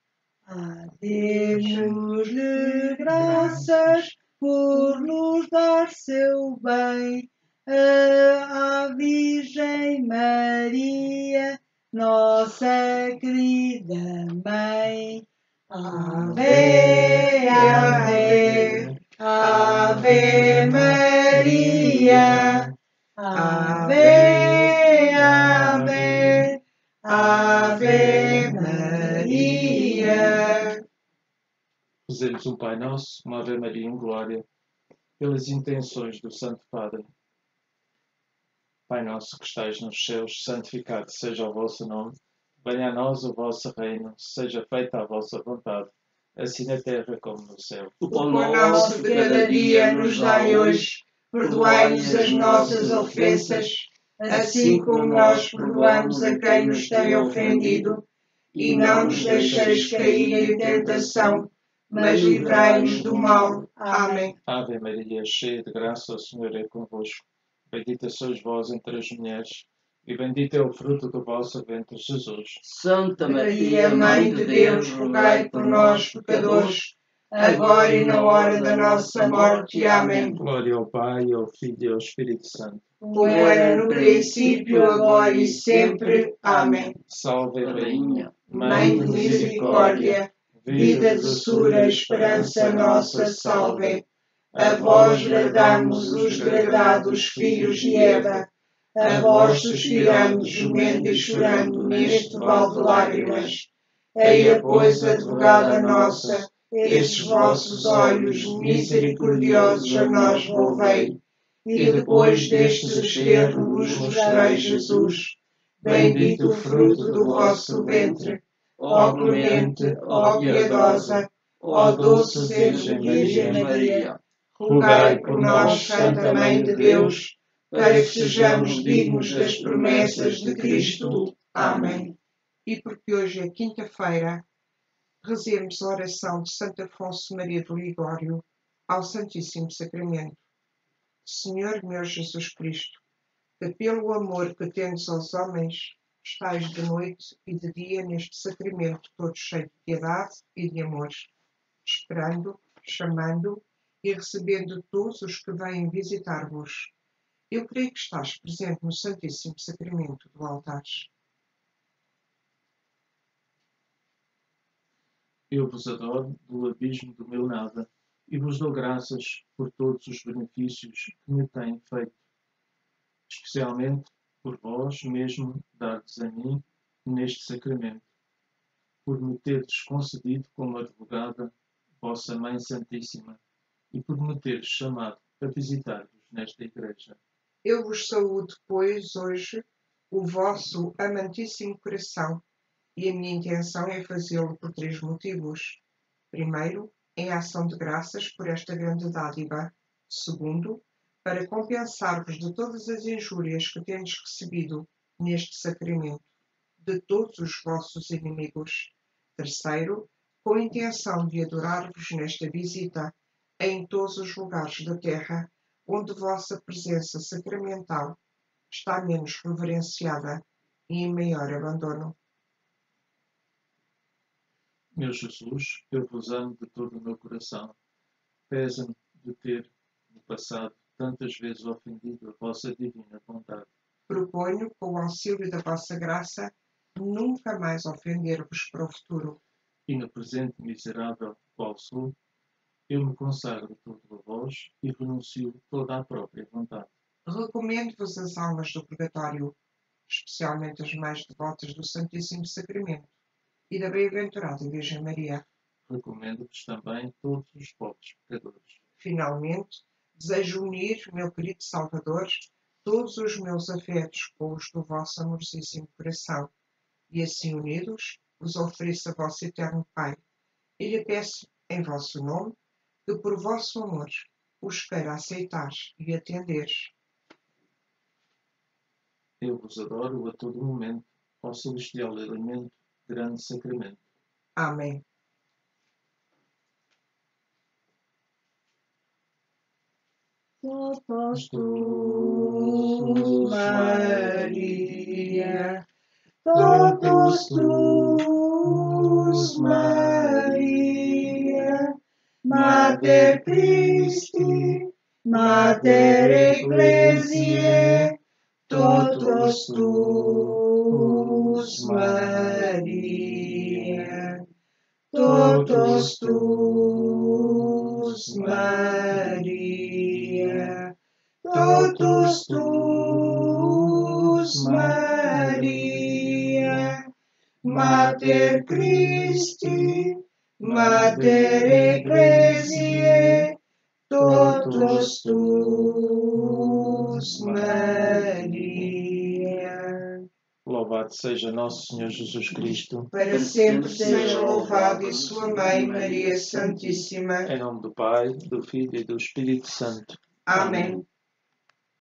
Demos-lhe graças por nos dar seu bem, à Virgem Maria, nossa querida Mãe. Ave, ave, ave Maria, ave, ave, ave Maria. Rezemos um Pai Nosso, uma Ave Maria em glória, pelas intenções do Santo Padre. Pai nosso que estais nos céus, santificado seja o vosso nome. Venha a nós o vosso reino, seja feita a vossa vontade, assim na terra como no céu. O pão nosso de cada dia nos dai hoje. Perdoai-nos as nossas ofensas, assim como nós perdoamos a quem nos tem ofendido. E não nos deixeis cair em tentação, mas livrai-nos do mal. Amém. Ave Maria, cheia de graça, o Senhor é convosco. Bendita sois vós entre as mulheres, e bendito é o fruto do vosso ventre, Jesus. Santa Maria, Mãe de Deus, rogai por nós, pecadores, agora e na hora da nossa morte. Amém. Glória ao Pai, ao Filho e ao Espírito Santo. Como era no princípio, agora e sempre. Amém. Salve, Rainha, Mãe de misericórdia, vida, doçura, esperança nossa, salve. A vós bradamos os degradados filhos de Eva, a vós suspiramos, gemendo e chorando neste vale de lágrimas. Eia, pois, advogada nossa, estes vossos olhos misericordiosos a nós volvei, e depois deste desterro nos mostrai Jesus, bendito o fruto do vosso ventre. Ó clemente, ó piedosa, ó doce Virgem Maria, rogai por nós, Santa Mãe de Deus, para que sejamos dignos das promessas de Cristo. Amém. E porque hoje é quinta-feira, rezemos a oração de Santo Afonso Maria do Ligório ao Santíssimo Sacramento. Senhor meu Jesus Cristo, que pelo amor que tendes aos homens, estais de noite e de dia neste sacramento todo cheio de piedade e de amor, esperando, chamando e recebendo todos os que vêm visitar-vos. Eu creio que estás presente no Santíssimo Sacramento do altar. Eu vos adoro do abismo do meu nada e vos dou graças por todos os benefícios que me têm feito, especialmente por vós mesmo dardes a mim neste sacramento, por me teres concedido como advogada vossa Mãe Santíssima e por me teres chamado a visitar-vos nesta igreja. Eu vos saúdo, pois, hoje o vosso amantíssimo coração, e a minha intenção é fazê-lo por 3 motivos. Primeiro, em ação de graças por esta grande dádiva. Segundo, para compensar-vos de todas as injúrias que tendes recebido neste sacramento, de todos os vossos inimigos. Terceiro, com a intenção de adorar-vos nesta visita em todos os lugares da terra onde vossa presença sacramental está menos reverenciada e em maior abandono. Meu Jesus, eu vos amo de todo o meu coração. Pesa-me de ter, no passado, tantas vezes ofendido a vossa divina vontade. Proponho, com o auxílio da vossa graça, nunca mais ofender-vos para o futuro. E no presente miserável qual sou, eu me consagro todo a vós e renuncio toda a própria vontade. Recomendo-vos as almas do purgatório, especialmente as mais devotas do Santíssimo Sacramento e da Bem-aventurada Virgem Maria. Recomendo-vos também todos os pobres pecadores. Finalmente, desejo unir, meu querido Salvador, todos os meus afetos com os do vosso amorosíssimo coração, e assim unidos, vos ofereço a vosso eterno Pai, e lhe peço, em vosso nome, que por vosso amor os queira aceitar e atender. Eu vos adoro a todo momento, ó celestial elemento, grande sacramento. Amém. Todos tu, Maria, todos tu, Maria, Mater Christi, Mater Ecclesiae, todos tu, Maria, todos tu, Maria, todos tu, Maria, Mater Christi, Mater Ecclesiae, todos tu, Maria. Louvado Louvado seja nosso Senhor Jesus Cristo. Para sempre seja louvado e sua Mãe, Maria Santíssima. Em nome do Pai, do Filho e do Espírito Santo. Amém.